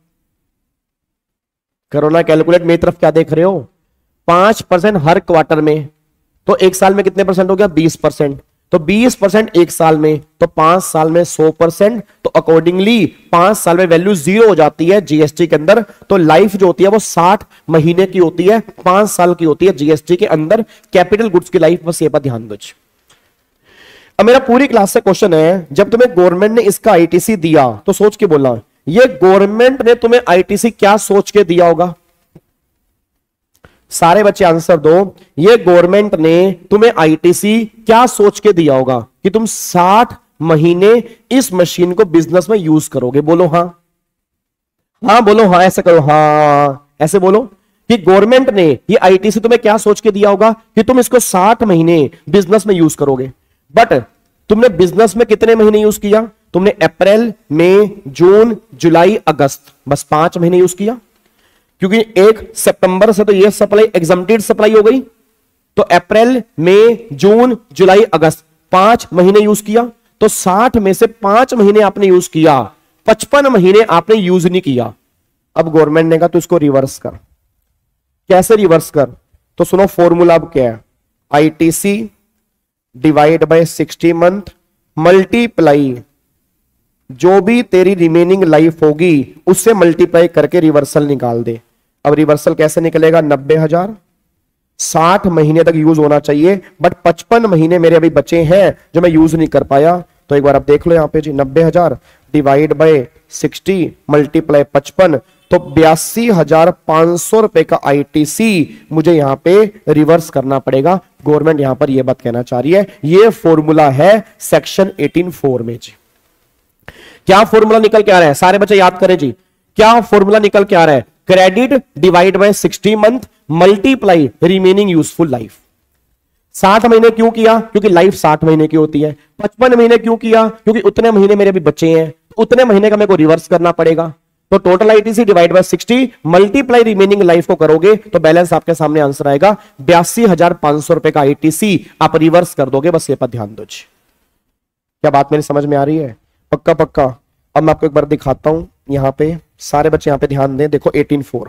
करो ना कैलकुलेट। मेरी तरफ क्या देख रहे हो, पांच परसेंट हर क्वार्टर में, तो एक साल में कितने परसेंट हो गया, बीस परसेंट। तो बीस परसेंट एक साल में, तो पांच साल में सौ परसेंट, तो अकॉर्डिंगली पांच साल में वैल्यू जीरो हो जाती है जीएसटी के अंदर। तो लाइफ जो होती है वो साठ महीने की होती है, पांच साल की होती है जीएसटी के अंदर कैपिटल गुड्स की लाइफ। बस ये पर ध्यान दो। अब मेरा पूरी क्लास से क्वेश्चन है, जब तुम्हें गवर्नमेंट ने इसका आईटीसी दिया तो सोच के बोलना, ये गवर्नमेंट ने तुम्हें आईटीसी क्या सोच के दिया होगा। सारे बच्चे आंसर दो, ये गवर्नमेंट ने तुम्हें आईटीसी क्या सोच के दिया होगा कि तुम साठ महीने इस मशीन को बिजनेस में यूज करोगे। बोलो हां, हां बोलो हां, ऐसे करो हां, ऐसे बोलो कि गवर्नमेंट ने ये आईटीसी तुम्हें क्या सोच के दिया होगा कि तुम इसको साठ महीने बिजनेस में यूज करोगे। बट तुमने बिजनेस में कितने महीने यूज किया, तुमने अप्रैल, मई, जून, जुलाई, अगस्त, बस पांच महीने यूज किया, क्योंकि एक सितंबर से तो ये सप्लाई एग्जम्प्टेड सप्लाई हो गई। तो अप्रैल, मई, जून, जुलाई, अगस्त, पांच महीने यूज किया। तो साठ में से पांच महीने आपने यूज किया, पचपन महीने आपने यूज नहीं किया। अब गवर्नमेंट ने कहा तो इसको रिवर्स कर। कैसे रिवर्स कर, तो सुनो फॉर्मूला अब क्या है, ITC divide by sixty month multiply जो भी तेरी रिमेनिंग लाइफ होगी उससे मल्टीप्लाई करके रिवर्सल निकाल दे। अब रिवर्सल कैसे निकलेगा, नब्बे हजार, साठ महीने तक यूज होना चाहिए, बट पचपन महीने मेरे अभी बचे हैं जो मैं यूज नहीं कर पाया। तो एक बार आप देख लो यहां पे जी, नब्बे हजार डिवाइड बाय सिक्सटी मल्टीप्लाई पचपन, तो बयासी हजार पांच सौ रुपए का आईटीसी मुझे यहां पे रिवर्स करना पड़ेगा। गवर्नमेंट यहां पर यह बात कहना चाह रही है, यह फॉर्मूला है सेक्शन अठारह फोर में जी। क्या फॉर्मूला निकल के आ रहा है, सारे बच्चे याद करें जी, क्या फॉर्मूला निकल के आ रहा है, credit divide by sixty month multiply remaining useful life. साठ महीने क्यों किया, क्योंकि लाइफ साठ महीने की होती है। पचपन महीने क्यों किया, क्योंकि उतने महीने मेरे भी बचे हैं, उतने महीने का मेरे को रिवर्स करना पड़ेगा। तो total ITC divide by sixty multiply remaining life को करोगे तो बैलेंस आपके सामने आंसर आएगा बयासी हजार पांच सौ रुपए का आईटीसी आप रिवर्स कर दोगे। बस ये पर ध्यान दो। क्या बात मेरी समझ में आ रही है, पक्का पक्का। अब मैं आपको एक बार दिखाता हूं, यहां पे सारे बच्चे यहां पे ध्यान दें, देखो अठारह फोर।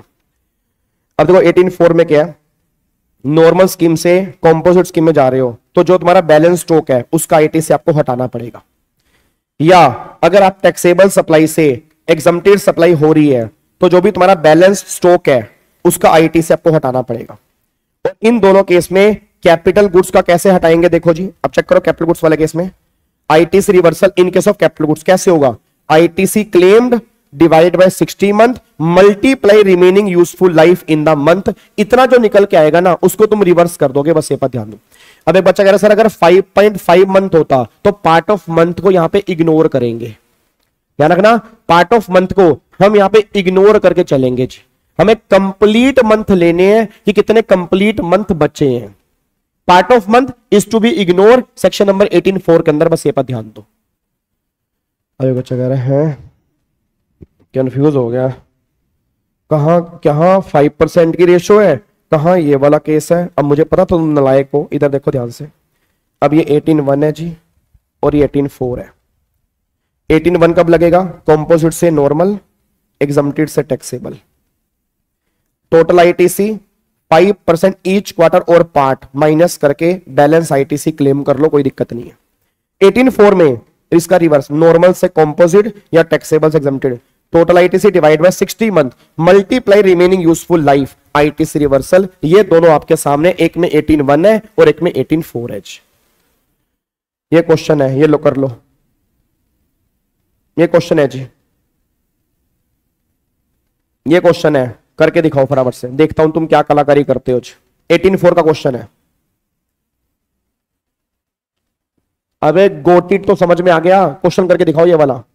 अब देखो अठारह फोर में क्या है, नॉर्मल स्कीम से कॉम्पोजिट स्कीम में जा रहे हो तो जो तुम्हारा बैलेंस स्टॉक है उसका आईटीसी आपको हटाना पड़ेगा। या अगर आप टैक्सेबल सप्लाई से एग्जम्प्टेड सप्लाई हो रही है तो जो भी तुम्हारा बैलेंस स्टॉक है उसका आईटीसी आपको हटाना पड़ेगा। और इन दोनों केस में कैपिटल गुड्स का कैसे हटाएंगे, देखो जी अब चेक करो कैपिटल गुड्स वाले केस में ITC reversal in case of capital goods कैसे होगा, ITC claimed divide by sixty month multiply remaining useful life in the month, इतना जो निकल के आएगा ना उसको तुम रिवर्स कर दोगे, बस ये पर ध्यान दो। अब एक बच्चा कह रहा है सर अगर फाइव पॉइंट फाइव मंथ होता तो पार्ट ऑफ मंथ को यहां पे इग्नोर करेंगे, ध्यान रखना पार्ट ऑफ मंथ को हम यहां पे इग्नोर करके चलेंगे जी, हमें कंप्लीट मंथ लेने हैं कि कितने कंप्लीट मंथ बचे हैं। Part of month is to be ignore section number eighteen four के अंदर, बस ये पर ध्यान दो। अरे बच्चा कह रहे हैं कंफ्यूज हो गया, कहां कहां फाइव परसेंट की रेशो है, कहां ये वाला केस है। अब मुझे पता तो नलायक हो, इधर देखो ध्यान से। अब ये एटीन वन है जी और ये एटीन फोर है। एटीन वन कब लगेगा, कॉम्पोजिट से नॉर्मल, एग्जम्प्टेड से taxable. Total ITC five percent each quarter और पार्ट माइनस करके बैलेंस आईटीसी क्लेम कर लो, कोई दिक्कत नहीं है। एटीन फोर में इसका रिवर्स नॉर्मल से कॉम्पोजिट या टैक्सेबल से exempted, total ITC divide by sixty month multiply remaining useful life, ITC reversal, ये दोनों आपके सामने, एक में एटीन वन है और एक में एटीन फोर है। ये क्वेश्चन है, ये लो कर लो, ये क्वेश्चन है जी, ये क्वेश्चन है, करके दिखाओ फटाफट से, देखता हूं तुम क्या कलाकारी करते हो। एटीन फोर का क्वेश्चन है। अबे गोटी तो समझ में आ गया, क्वेश्चन करके दिखाओ ये वाला।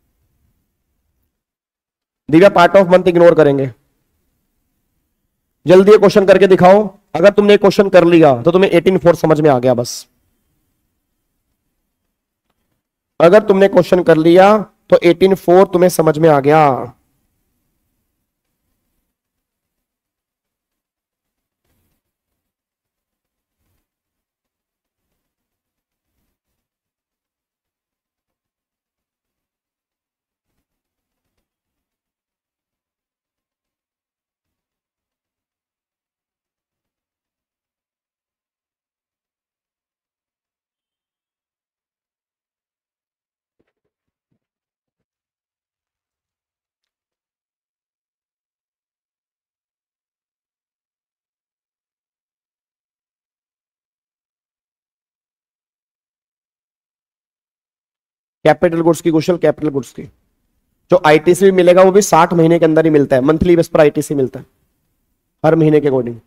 Divya part of month ignore करेंगे, जल्दी ये क्वेश्चन करके दिखाओ। अगर तुमने क्वेश्चन कर लिया तो तुम्हें एटीन फोर समझ में आ गया बस। अगर तुमने क्वेश्चन कर लिया तो एटीन फोर तुम्हें समझ में आ गया। कैपिटल गुड्स की क्वेश्चन, कैपिटल गुड्स की जो आईटीसी भी मिलेगा वो भी साठ महीने के अंदर ही मिलता है, मंथली बेस पर आईटीसी मिलता है हर महीने के अकॉर्डिंग।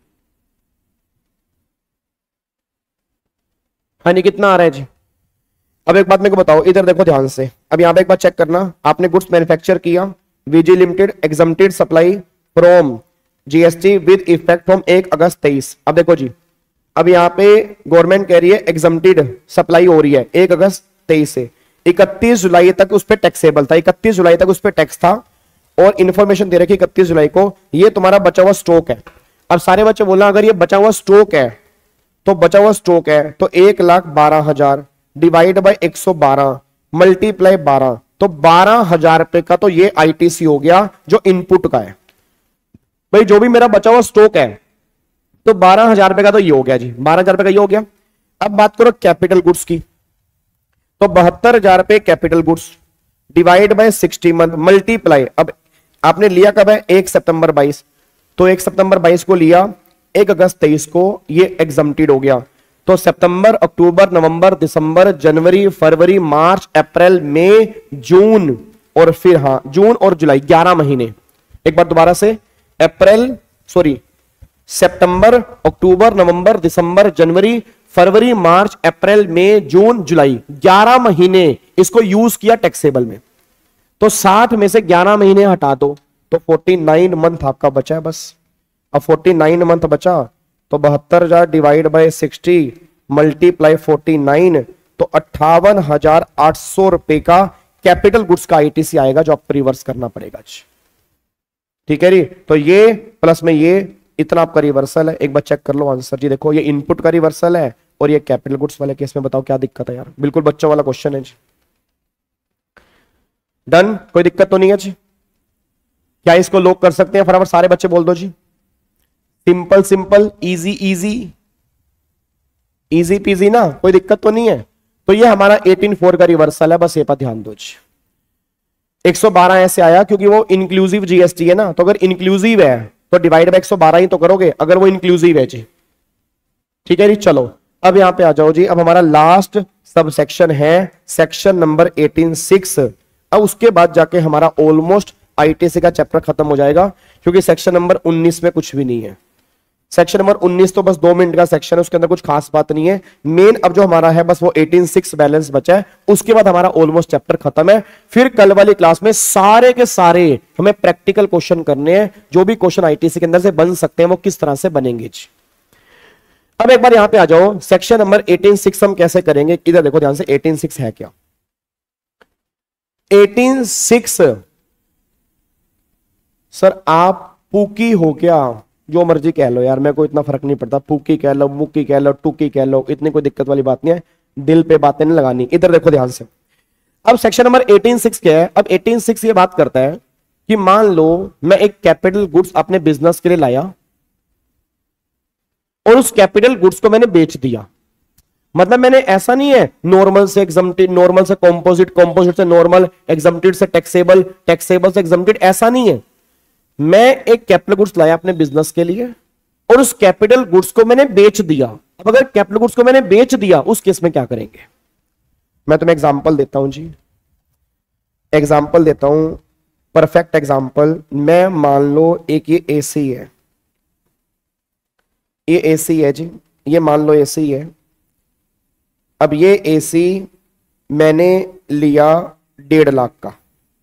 हाँ नहीं कितना आ रहा है जी। अब एक बात मेरे को बताओ, इधर देखो ध्यान से, अब यहां पे एक बात चेक करना, आपने गुड्स मैन्युफैक्चर किया, VG limited exempted supply from GST with effect from एक अगस्त तेईस। अब देखो जी, अब यहां पे गवर्नमेंट कह रही है एग्जम्प्टेड सप्लाई हो रही है एक अगस्त तेईस से, इकतीस जुलाई तक उस पर टैक्सेबल था, इकतीस जुलाई तक उस पर टैक्स था, और इंफॉर्मेशन दे रखी इकतीस जुलाई को, ये तुम्हारा बचा हुआ स्टॉक है। अब सारे बच्चे बोलना अगर ये बचा हुआ स्टॉक है तो बचा हुआ स्टॉक है तो एक लाख बारह हजार डिवाइड बाई एक सौ बारह मल्टीप्लाई बारह, तो बारह हजार रुपए का तो ये आईटीसी हो गया जो इनपुट का है। भाई जो भी मेरा बचा हुआ स्टॉक है तो बारह हजार रुपए का तो ये हो गया जी, बारह हजार रुपए का ये हो गया। अब बात करो कैपिटल गुड्स की, तो बहत्तर हजार रुपए capital goods divide by sixty month multiply, अब आपने लिया कब है एक सितंबर बाईस, तो एक सितंबर बाईस को लिया, एक अगस्त तेईस को ये एग्जम्प्टेड हो गया, तो सितंबर अक्टूबर नवंबर दिसंबर जनवरी फरवरी मार्च अप्रैल मई जून और फिर हाँ जून और जुलाई ग्यारह महीने। एक बार दोबारा से, अप्रैल सॉरी सितंबर अक्टूबर नवंबर दिसंबर जनवरी फरवरी मार्च अप्रैल मई जून जुलाई ग्यारह महीने इसको यूज किया टैक्सेबल में, तो साठ में से ग्यारह महीने हटा दो तो उनचास मंथ आपका बचा है बस। अब उनचास मंथ बचा तो बहत्तर हजार divide by sixty multiply forty nine, तो अट्ठावन हजार आठ सौ रुपए का कैपिटल गुड्स का आईटीसी आएगा जो आपको रिवर्स करना पड़ेगा। ठीक है जी, तो ये प्लस में ये इतना आपका रिवर्सल है। एक बार चेक कर लो आंसर जी, देखो ये इनपुट का रिवर्सल है और ये कैपिटल गुड्स वाले केस में बताओ क्या दिक्कत है यार, बिल्कुल बच्चों वाला क्वेश्चन है जी। डन, कोई दिक्कत तो नहीं है जी, क्या इसको लॉक कर सकते हैं फटाफट सारे बच्चे बोल दो जी। Simple simple easy easy easy peasy ना, कोई दिक्कत तो नहीं है। तो ये हमारा एटीन फोर का रिवर्सल है, बस ये पर ध्यान दो जी। एक सौ बारह ऐसे आया क्योंकि वो इंक्लूसिव जीएसटी है ना, तो अगर इंक्लूसिव है तो डिवाइड बाय एक सौ बारह ही तो करोगे अगर वो इंक्लूसिव है जी। ठीक है जी, चलो अब यहां पे आ जाओ जी। अब हमारा लास्ट सब सेक्शन है सेक्शन नंबर एटीन सिक्स। अब उसके बाद जाके हमारा ऑलमोस्ट आईटीसी का चैप्टर खत्म हो जाएगा, क्योंकि सेक्शन नंबर उन्नीस में कुछ भी नहीं है। सेक्शन नंबर उन्नीस तो बस दो मिनट का सेक्शन है, उसके अंदर कुछ खास बात नहीं है। मेन अब जो हमारा है बस वो एटीन सिक्स बैलेंस बचा है, उसके बाद हमारा ऑलमोस्ट चैप्टर खत्म है। फिर कल वाली क्लास में सारे के सारे हमें प्रैक्टिकल क्वेश्चन करने हैं, जो भी क्वेश्चन आईटीसी के अंदर से बन सकते हैं वो किस तरह से बनेंगे जी। अब एक बार यहां पे आ जाओ, सेक्शन नंबर एटीन सिक्स हम कैसे करेंगे, इधर देखो ध्यान से। एटीन सिक्स है क्या? एटीन सिक्स सर आप पूकी हो क्या? जो मर्जी कह लो यार, मेरे को इतना फर्क नहीं पड़ता। पूकी कह लो, मुक्की कह लो, टूकी कह लो, इतनी कोई दिक्कत वाली बात नहीं है। दिल पे बातें नहीं लगानी। इधर देखो ध्यान से। अब सेक्शन नंबर एटीन सिक्स क्या है? अब एटीन सिक्स ये बात करता है कि मान लो मैं एक कैपिटल गुड्स अपने बिजनेस के लिए लाया और उस कैपिटल गुड्स को मैंने बेच दिया। मतलब मैंने ऐसा नहीं है नॉर्मल से एग्जम्प्टेड, नॉर्मल से कॉम्पोजिट, कॉम्पोजिट से नॉर्मल, एग्जम्प्टेड से टैक्सेबल, टैक्सेबल से एग्जम्प्टेड, ऐसा नहीं है। मैं एक कैपिटल गुड्स लाया अपने बिजनेस के लिए और उस कैपिटल गुड्स को मैंने बेच दिया। अब अगर कैपिटल गुड्स को मैंने बेच दिया, उस केस में क्या करेंगे? मैं तुम्हें एग्जांपल देता हूं जी, एग्जांपल देता हूं, परफेक्ट एग्जांपल। मैं मान लो एक ये एसी है, ये एसी है जी, ये मान लो एसी है। अब ये एसी मैंने लिया डेढ़ लाख का,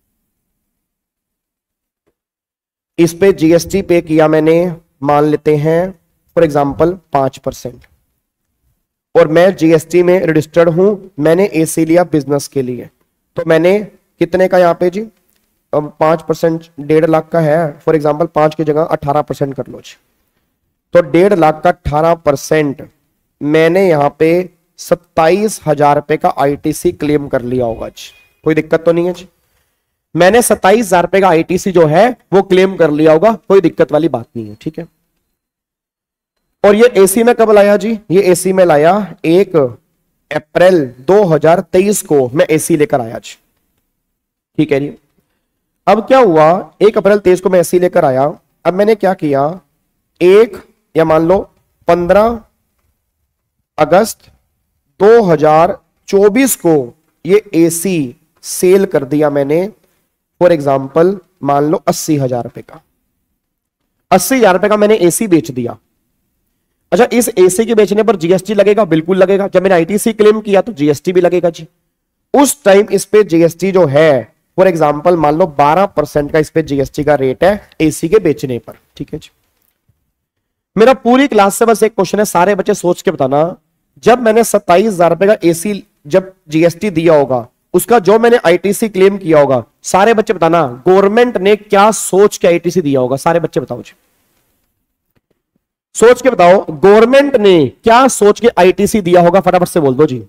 इस पे जीएसटी पे किया मैंने, मान लेते हैं फॉर एग्जांपल पांच परसेंट, और मैं जीएसटी में रजिस्टर्ड हूं। मैंने एसी लिया बिजनेस के लिए, तो मैंने कितने का यहां पे जी? अब पांच परसेंट डेढ़ लाख का है, फॉर एग्जांपल पांच की जगह अठारह परसेंट कर लो जी। तो डेढ़ लाख का अठारह परसेंट मैंने यहां पे सत्ताईस हजार रुपए का आईटीसी क्लेम कर लिया होगा जी। कोई दिक्कत तो नहीं है जी? मैंने सत्ताईस हजार रुपए का आईटीसी जो है वो क्लेम कर लिया होगा, कोई दिक्कत वाली बात नहीं है। ठीक है। और ये एसी में कब लाया जी? ये एसी में लाया एक अप्रैल दो हज़ार तेईस को मैं एसी लेकर आया जी। ठीक है जी। अब क्या हुआ, एक अप्रैल तेईस को मैं एसी लेकर आया। अब मैंने क्या किया, एक या मान लो पंद्रह अगस्त दो हज़ार चौबीस को ये एसी सेल कर दिया मैंने, फॉर एग्जाम्पल मान लो अस्सी हजार रुपए का। अस्सी हजार रुपए का मैंने एसी बेच दिया। अच्छा, इस एसी के बेचने पर जीएसटी लगेगा? बिल्कुल लगेगा। जब मैंने आईटीसी क्लेम किया तो जीएसटी भी लगेगा जी। उस टाइम इस पे जीएसटी जो है फॉर एग्जाम्पल मान लो बारह परसेंट का इस पे जीएसटी का रेट है एसी के बेचने पर। ठीक है जी। मेरा पूरी क्लास से बस एक क्वेश्चन है, सारे बच्चे सोच के बताना, जब मैंने सत्ताईस हजार रुपए का एसी जब जीएसटी दिया होगा, उसका जो मैंने आईटीसी क्लेम किया होगा, सारे बच्चे बताना गवर्नमेंट ने क्या सोच के आईटीसी दिया होगा? सारे बच्चे बताओ जी, सोच के बताओ गवर्नमेंट ने क्या सोच के आईटीसी दिया होगा? फटाफट से बोल दो जी।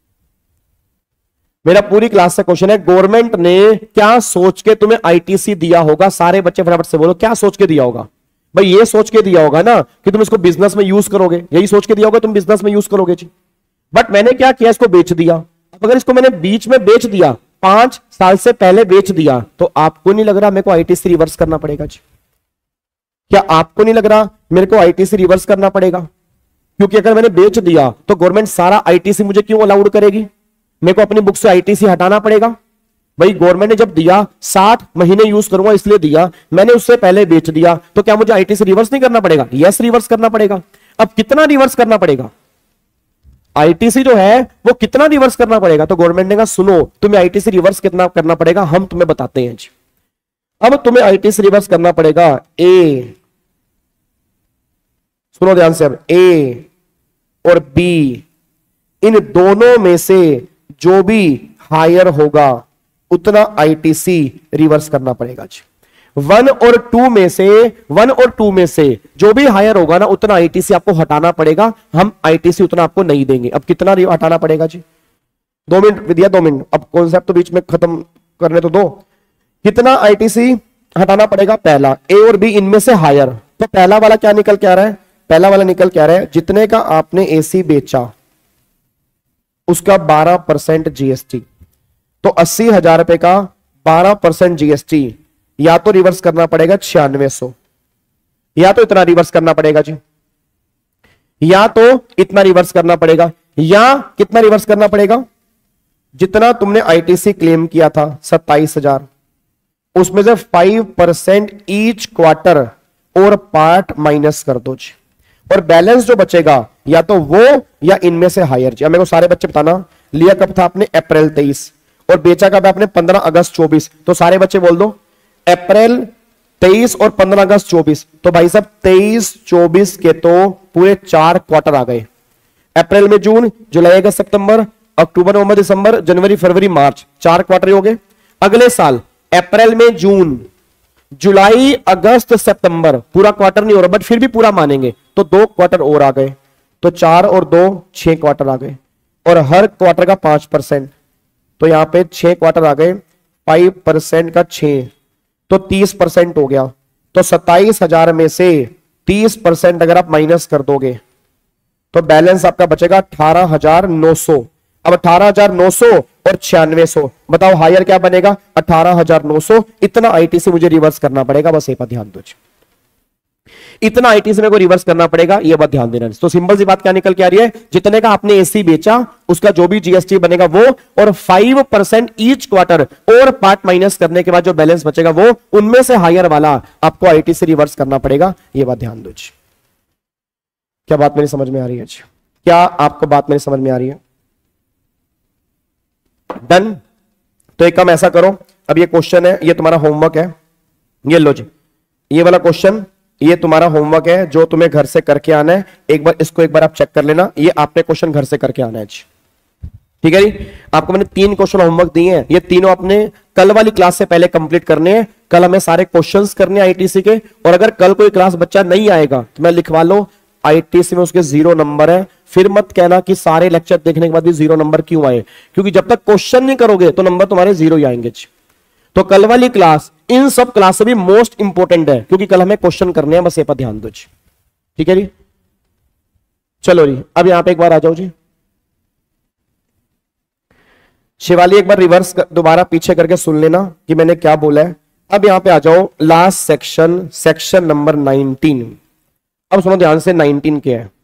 मेरा पूरी क्लास से क्वेश्चन है, गवर्नमेंट ने क्या सोच के तुम्हें आईटीसी दिया होगा? सारे बच्चे फटाफट से बोलो, क्या सोच के दिया होगा? भाई ये सोच के दिया होगा ना कि तुम इसको बिजनेस में यूज करोगे, यही सोच के दिया होगा तुम बिजनेस में यूज करोगे जी। बट मैंने क्या किया, इसको बेच दिया। अगर इसको मैंने बीच में बेच दिया, पांच साल से पहले बेच दिया, तो आपको नहीं लग रहा मेरे को आईटीसी रिवर्स करना पड़ेगा जी? क्या आपको नहीं लग रहा मेरे को आईटीसी रिवर्स करना पड़ेगा? क्योंकि अगर मैंने बेच दिया तो गवर्नमेंट सारा आईटीसी मुझे क्यों अलाउड करेगी? मेरे को अपनी बुक से आईटीसी हटाना पड़ेगा। भाई गवर्नमेंट ने जब दिया साठ महीने यूज करूंगा इसलिए दिया, मैंने उससे पहले बेच दिया, तो क्या मुझे आईटीसी रिवर्स नहीं करना पड़ेगा? यस, रिवर्स करना पड़ेगा। अब कितना रिवर्स करना पड़ेगा? आईटीसी जो है वो कितना रिवर्स करना पड़ेगा? तो गवर्नमेंट ने कहा सुनो, तुम्हें आईटीसी रिवर्स कितना करना पड़ेगा, हम तुम्हें बताते हैं जी। अब तुम्हें आईटीसी रिवर्स करना पड़ेगा, ए, सुनो ध्यान से, अब ए और बी इन दोनों में से जो भी हायर होगा उतना आईटीसी रिवर्स करना पड़ेगा जी। वन और टू में से वन और टू में से जो भी हायर होगा ना उतना आईटीसी आपको हटाना पड़ेगा। हम आईटीसी उतना आपको नहीं देंगे। अब कितना हटाना पड़ेगा जी? दो मिनट विद्या, दो मिनट, अब कॉन्सेप्ट तो बीच में खत्म करने तो दो। कितना आईटीसी हटाना पड़ेगा? पहला, ए और बी इनमें से हायर। तो पहला वाला क्या निकल के आ रहा है? पहला वाला निकल के आ रहा है जितने का आपने एसी बेचा उसका बारह परसेंट जीएसटी। तो अस्सी हजार रुपए का बारह परसेंट जीएसटी, या तो रिवर्स करना पड़ेगा छियानवे सौ, या तो इतना रिवर्स करना पड़ेगा जी, या तो इतना रिवर्स करना पड़ेगा, या कितना रिवर्स करना पड़ेगा, जितना तुमने आईटीसी क्लेम किया था सत्ताईस हजार, उसमें से फाइव परसेंट ईच क्वार्टर और पार्ट माइनस कर दो जी, और बैलेंस जो बचेगा या तो वो या इनमें से हायर जी। अब मेरे को सारे बच्चे बताना, लिया कब था आपने अप्रैल तेईस और बेचा कब आपने पंद्रह अगस्त चौबीस, तो सारे बच्चे बोल दो अप्रैल तेईस और पंद्रह अगस्त चौबीस, तो भाई साहब तेईस चौबीस के तो पूरे चार क्वार्टर आ गए। अप्रैल में जून, जुलाई अगस्त सितंबर, अक्टूबर नवंबर दिसंबर, जनवरी फरवरी मार्च, चार क्वार्टर हो गए। अगले साल अप्रैल में जून, जुलाई अगस्त सितंबर, पूरा क्वार्टर नहीं हो रहा बट फिर भी पूरा मानेंगे, तो दो क्वार्टर और आ गए, तो चार और दो छह क्वार्टर आ गए, और हर क्वार्टर का पांच परसेंट, तो यहां पे छह क्वार्टर आ गए, फाइव परसेंट का छह, तो तीस परसेंट हो गया। तो सत्ताईस हजार में से तीस परसेंट अगर आप माइनस कर दोगे तो बैलेंस आपका बचेगा अठारह हजार नौ सौ। अब अठारह हजार नौ सौ और छियानवे सौ, बताओ हायर क्या बनेगा, अठारह हजार नौ सौ। इतना आईटीसी मुझे रिवर्स करना पड़ेगा, बस ये पर ध्यान दो, इतना आईटीसी मेरे को रिवर्स करना पड़ेगा, ये बात ध्यान देना। तो सिंपल सी बात क्या निकल के आ रही है, जितने का आपने एसी बेचा उसका जो भी जीएसटी बनेगा वो, और फाइव परसेंट ईच क्वार्टर और पार्ट माइनस करने के बाद जो बैलेंस बचेगा वो, उनमें से हायर वाला आपको आईटीसी रिवर्स करना पड़ेगा, ये बात ध्यान दो। क्या बात मेरी समझ में आ रही है? क्या आपको बात मेरी समझ में आ रही है? डन। तो एक काम ऐसा करो, अब ये क्वेश्चन है, ये तुम्हारा होमवर्क है, ये लो जी, ये वाला क्वेश्चन ये तुम्हारा होमवर्क है जो तुम्हें घर से करके आना है। एक बार इसको एक बार आप चेक कर लेना, ये आपने क्वेश्चन घर से करके आना है जी, ठीक है जी। आपको मैंने तीन क्वेश्चन होमवर्क दिए हैं, ये तीनों आपने कल वाली क्लास से पहले कंप्लीट करने हैं। कल हमें सारे क्वेश्चंस करने आईटीसी के, और अगर कल कोई क्लास बच्चा नहीं आएगा तो मैं लिखवा लो आईटीसी में उसके जीरो नंबर है। फिर मत कहना कि सारे लेक्चर देखने के बाद भी जीरो नंबर क्यों आए, क्योंकि जब तक क्वेश्चन नहीं करोगे तो नंबर तुम्हारे जीरो ही आएंगे। तो कल वाली क्लास इन सब क्लास से भी मोस्ट इंपोर्टेंट है, क्योंकि कल हमें क्वेश्चन करने हैं, बस ये पर ध्यान दो, ठीक है जी। चलो जी, अब यहां पे एक बार आ जाओ जी, शिवाली एक बार रिवर्स दोबारा पीछे करके सुन लेना कि मैंने क्या बोला है। अब यहां पे आ जाओ last section, section number nineteen. अब सुनो ध्यान से, नाइनटीन क्या है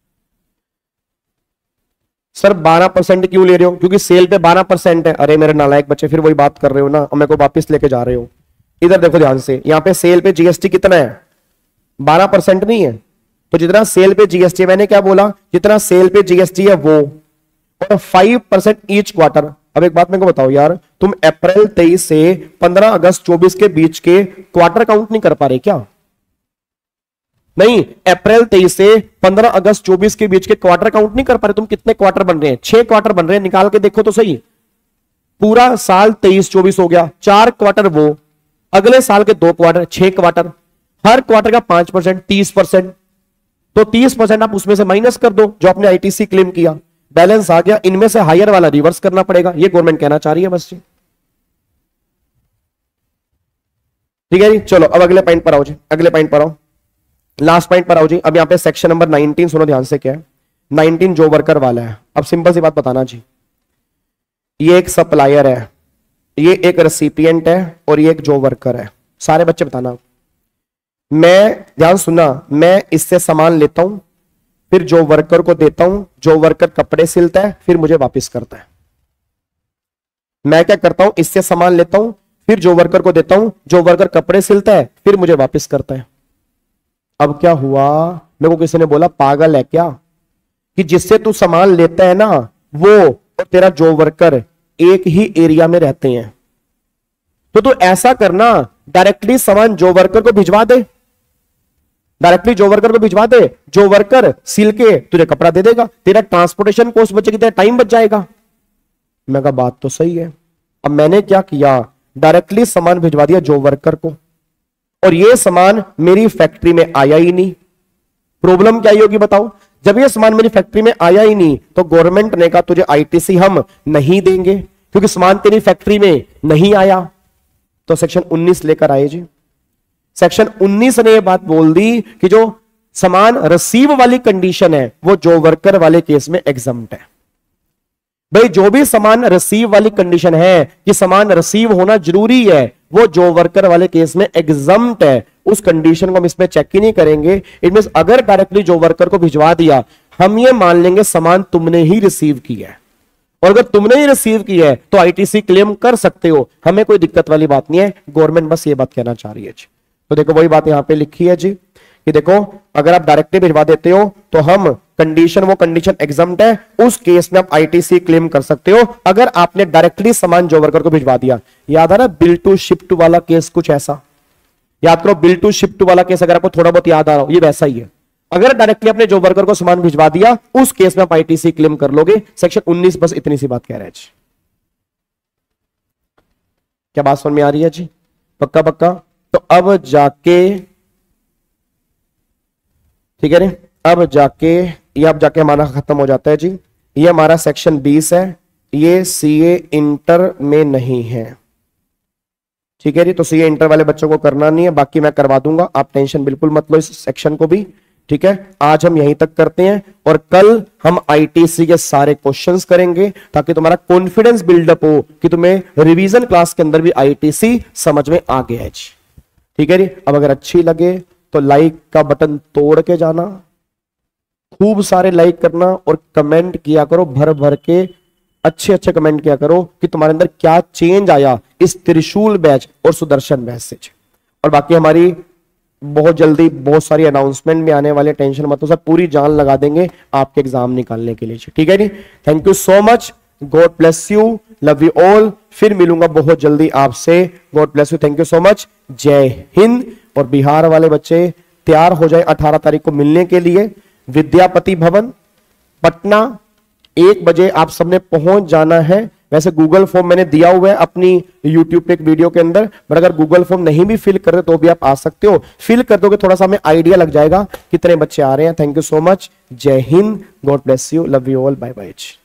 सर? बारह परसेंट क्यों ले रहे हो? क्योंकि सेल पे बारह परसेंट है। अरे मेरे नालायक बच्चे, फिर वही बात कर रहे हो ना, और मेरे को वापस लेके जा रहे हो। इधर देखो ध्यान से, यहां पे सेल पे जीएसटी कितना है? बारह परसेंट नहीं है, तो जितना सेल पे जीएसटी, मैंने क्या बोला, जितना सेल पे जीएसटी है वो, और फाइव परसेंट ईच क्वार्टर। अब एक बात मेरे को बताओ यार, तुम अप्रैल तेईस से पंद्रह अगस्त चौबीस के बीच के क्वार्टर काउंट नहीं कर पा रहे क्या? नहीं, अप्रैल तेईस से पंद्रह अगस्त चौबीस के बीच के क्वार्टर काउंट नहीं कर पा रहे तुम। कितने क्वार्टर बन रहे हैं? छह क्वार्टर बन रहे हैं, निकाल के देखो तो सही। पूरा साल तेईस चौबीस हो गया, चार क्वार्टर वो, अगले साल के दो क्वार्टर, छह क्वार्टर, हर क्वार्टर का पांच परसेंट, तीस परसेंट। तो तीस परसेंट आप उसमें से माइनस कर दो जो आपने आईटीसी क्लेम किया, बैलेंस आ गया, इनमें से हायर वाला रिवर्स करना पड़ेगा। ये गवर्नमेंट कहना चाह रही है बस जी, ठीक है जी। चलो अब अगले पॉइंट पर आओ जी, अगले पॉइंट पर आओ, लास्ट पॉइंट पर आओ जी। अब यहां पे सेक्शन नंबर नाइनटीन सुनो ध्यान से, क्या है नाइनटीन? जो वर्कर वाला है। अब सिंपल सी बात बताना जी, ये एक सप्लायर है, ये एक रेसिपिएंट है, और ये एक जो वर्कर है। सारे बच्चे बताना, मैं, ध्यान सुनना, मैं इससे सामान लेता हूं, फिर जो वर्कर को देता हूं, जो वर्कर कपड़े सिलता है, फिर मुझे वापस करता है। मैं क्या करता हूं, इससे सामान लेता हूं, फिर जो वर्कर को देता हूं, जो वर्कर कपड़े सिलता है, फिर मुझे वापस करता है। अब क्या हुआ, मेरे को किसी ने बोला पागल है क्या, कि जिससे तू सामान लेता है ना वो और तेरा जो वर्कर एक ही एरिया में रहते हैं, तो तू ऐसा करना, डायरेक्टली सामान जो वर्कर को भिजवा दे, डायरेक्टली जो वर्कर को भिजवा दे, जो वर्कर सिल के तुझे कपड़ा दे देगा, तेरा ट्रांसपोर्टेशन कॉस्ट बचेगी, तेरा टाइम बच जाएगा। मैं कहा बात तो सही है। अब मैंने क्या किया, डायरेक्टली सामान भिजवा दिया जो वर्कर को, और ये सामान मेरी फैक्ट्री में आया ही नहीं। प्रॉब्लम क्या होगी बताओ? जब ये सामान मेरी फैक्ट्री में आया ही नहीं तो गवर्नमेंट ने कहा तुझे आईटीसी हम नहीं देंगे, क्योंकि सामान तेरी फैक्ट्री में नहीं आया। तो सेक्शन उन्नीस लेकर आए जी। सेक्शन उन्नीस ने यह बात बोल दी कि जो सामान रिसीव वाली कंडीशन है वो जो वर्कर वाले केस में एग्जम्प्ट है। भाई जो भी सामान रिसीव वाली कंडीशन है कि सामान रिसीव होना जरूरी है, वो जो वर्कर वाले केस में एग्जम्प्ट है, उस कंडीशन को हम इसमें चेक ही नहीं करेंगे। इट मींस अगर डायरेक्टली जो वर्कर को भिजवा दिया, हम ये मान लेंगे सामान तुमने ही रिसीव किया है, और अगर तुमने ही रिसीव किया है तो आईटीसी क्लेम कर सकते हो, हमें कोई दिक्कत वाली बात नहीं है। गवर्नमेंट बस ये बात कहना चाह रही है जी। तो देखो वही बात यहां पे लिखी है जी कि देखो अगर आप डायरेक्टली भिजवा देते हो तो हम कंडीशन, वो कंडीशन एग्जम्प्ट है, उस केस में आप आईटीसी क्लेम कर सकते हो अगर आपने डायरेक्टली सामान जो वर्कर को भिजवा दिया। याद आ रहा बिल टू शिफ्ट वाला केस, कुछ ऐसा याद करो। बिल टू शिफ्ट वाला केस अगर आपको थोड़ा बहुत याद आ रहा हो, ये वैसा ही है। अगर डायरेक्टली अपने जो वर्कर को सामान भिजवा दिया, उस केस में आप आईटीसी क्लेम कर लोगे। सेक्शन उन्नीस बस इतनी सी बात कह रहे हैं जी। क्या बात समझ में आ रही है जी? पक्का पक्का। तो अब जाके ठीक है रे, अब जाके ये अब जाके हमारा खत्म हो जाता है जी। ये हमारा सेक्शन बीस है, ये सीए इंटर में नहीं है, ठीक है जी। तो सीए इंटर वाले बच्चों को करना नहीं है, बाकी मैं करवा दूंगा, आप टेंशन बिल्कुल मत लो इस सेक्शन को भी, ठीक है। आज हम यहीं तक करते हैं और कल हम आईटीसी के सारे क्वेश्चंस करेंगे ताकि तुम्हारा कॉन्फिडेंस बिल्डअप हो कि तुम्हें रिवीजन क्लास के अंदर भी आईटीसी समझ में आ गया है जी, ठीक है जी। अब अगर अच्छी लगे तो लाइक का बटन तोड़ के जाना, खूब सारे लाइक करना और कमेंट किया करो, भर भर के अच्छे अच्छे कमेंट किया करो कि तुम्हारे अंदर क्या चेंज आया इस त्रिशूल बैच और सुदर्शन बैच से। और बाकी हमारी बहुत जल्दी बहुत सारी अनाउंसमेंट में आने वाले, टेंशन मत लो, सब पूरी जान लगा देंगे आपके एग्जाम निकालने के लिए, ठीक है जी। Thank you so much, God bless you, love you all. फिर मिलूंगा बहुत जल्दी आपसे, God bless you, thank you so much, जय हिंद। और बिहार वाले बच्चे तैयार हो जाए अठारह तारीख को मिलने के लिए, विद्यापति भवन पटना, एक बजे आप सबने पहुंच जाना है। वैसे गूगल फॉर्म मैंने दिया हुआ है अपनी यूट्यूब पे एक वीडियो के अंदर, बट अगर गूगल फॉर्म नहीं भी फिल कर रहे तो भी आप आ सकते हो। फिल कर दोगे थोड़ा सा हमें आइडिया लग जाएगा कितने बच्चे आ रहे हैं। थैंक यू सो मच, जय हिंद, God bless you, love you all, bye bye.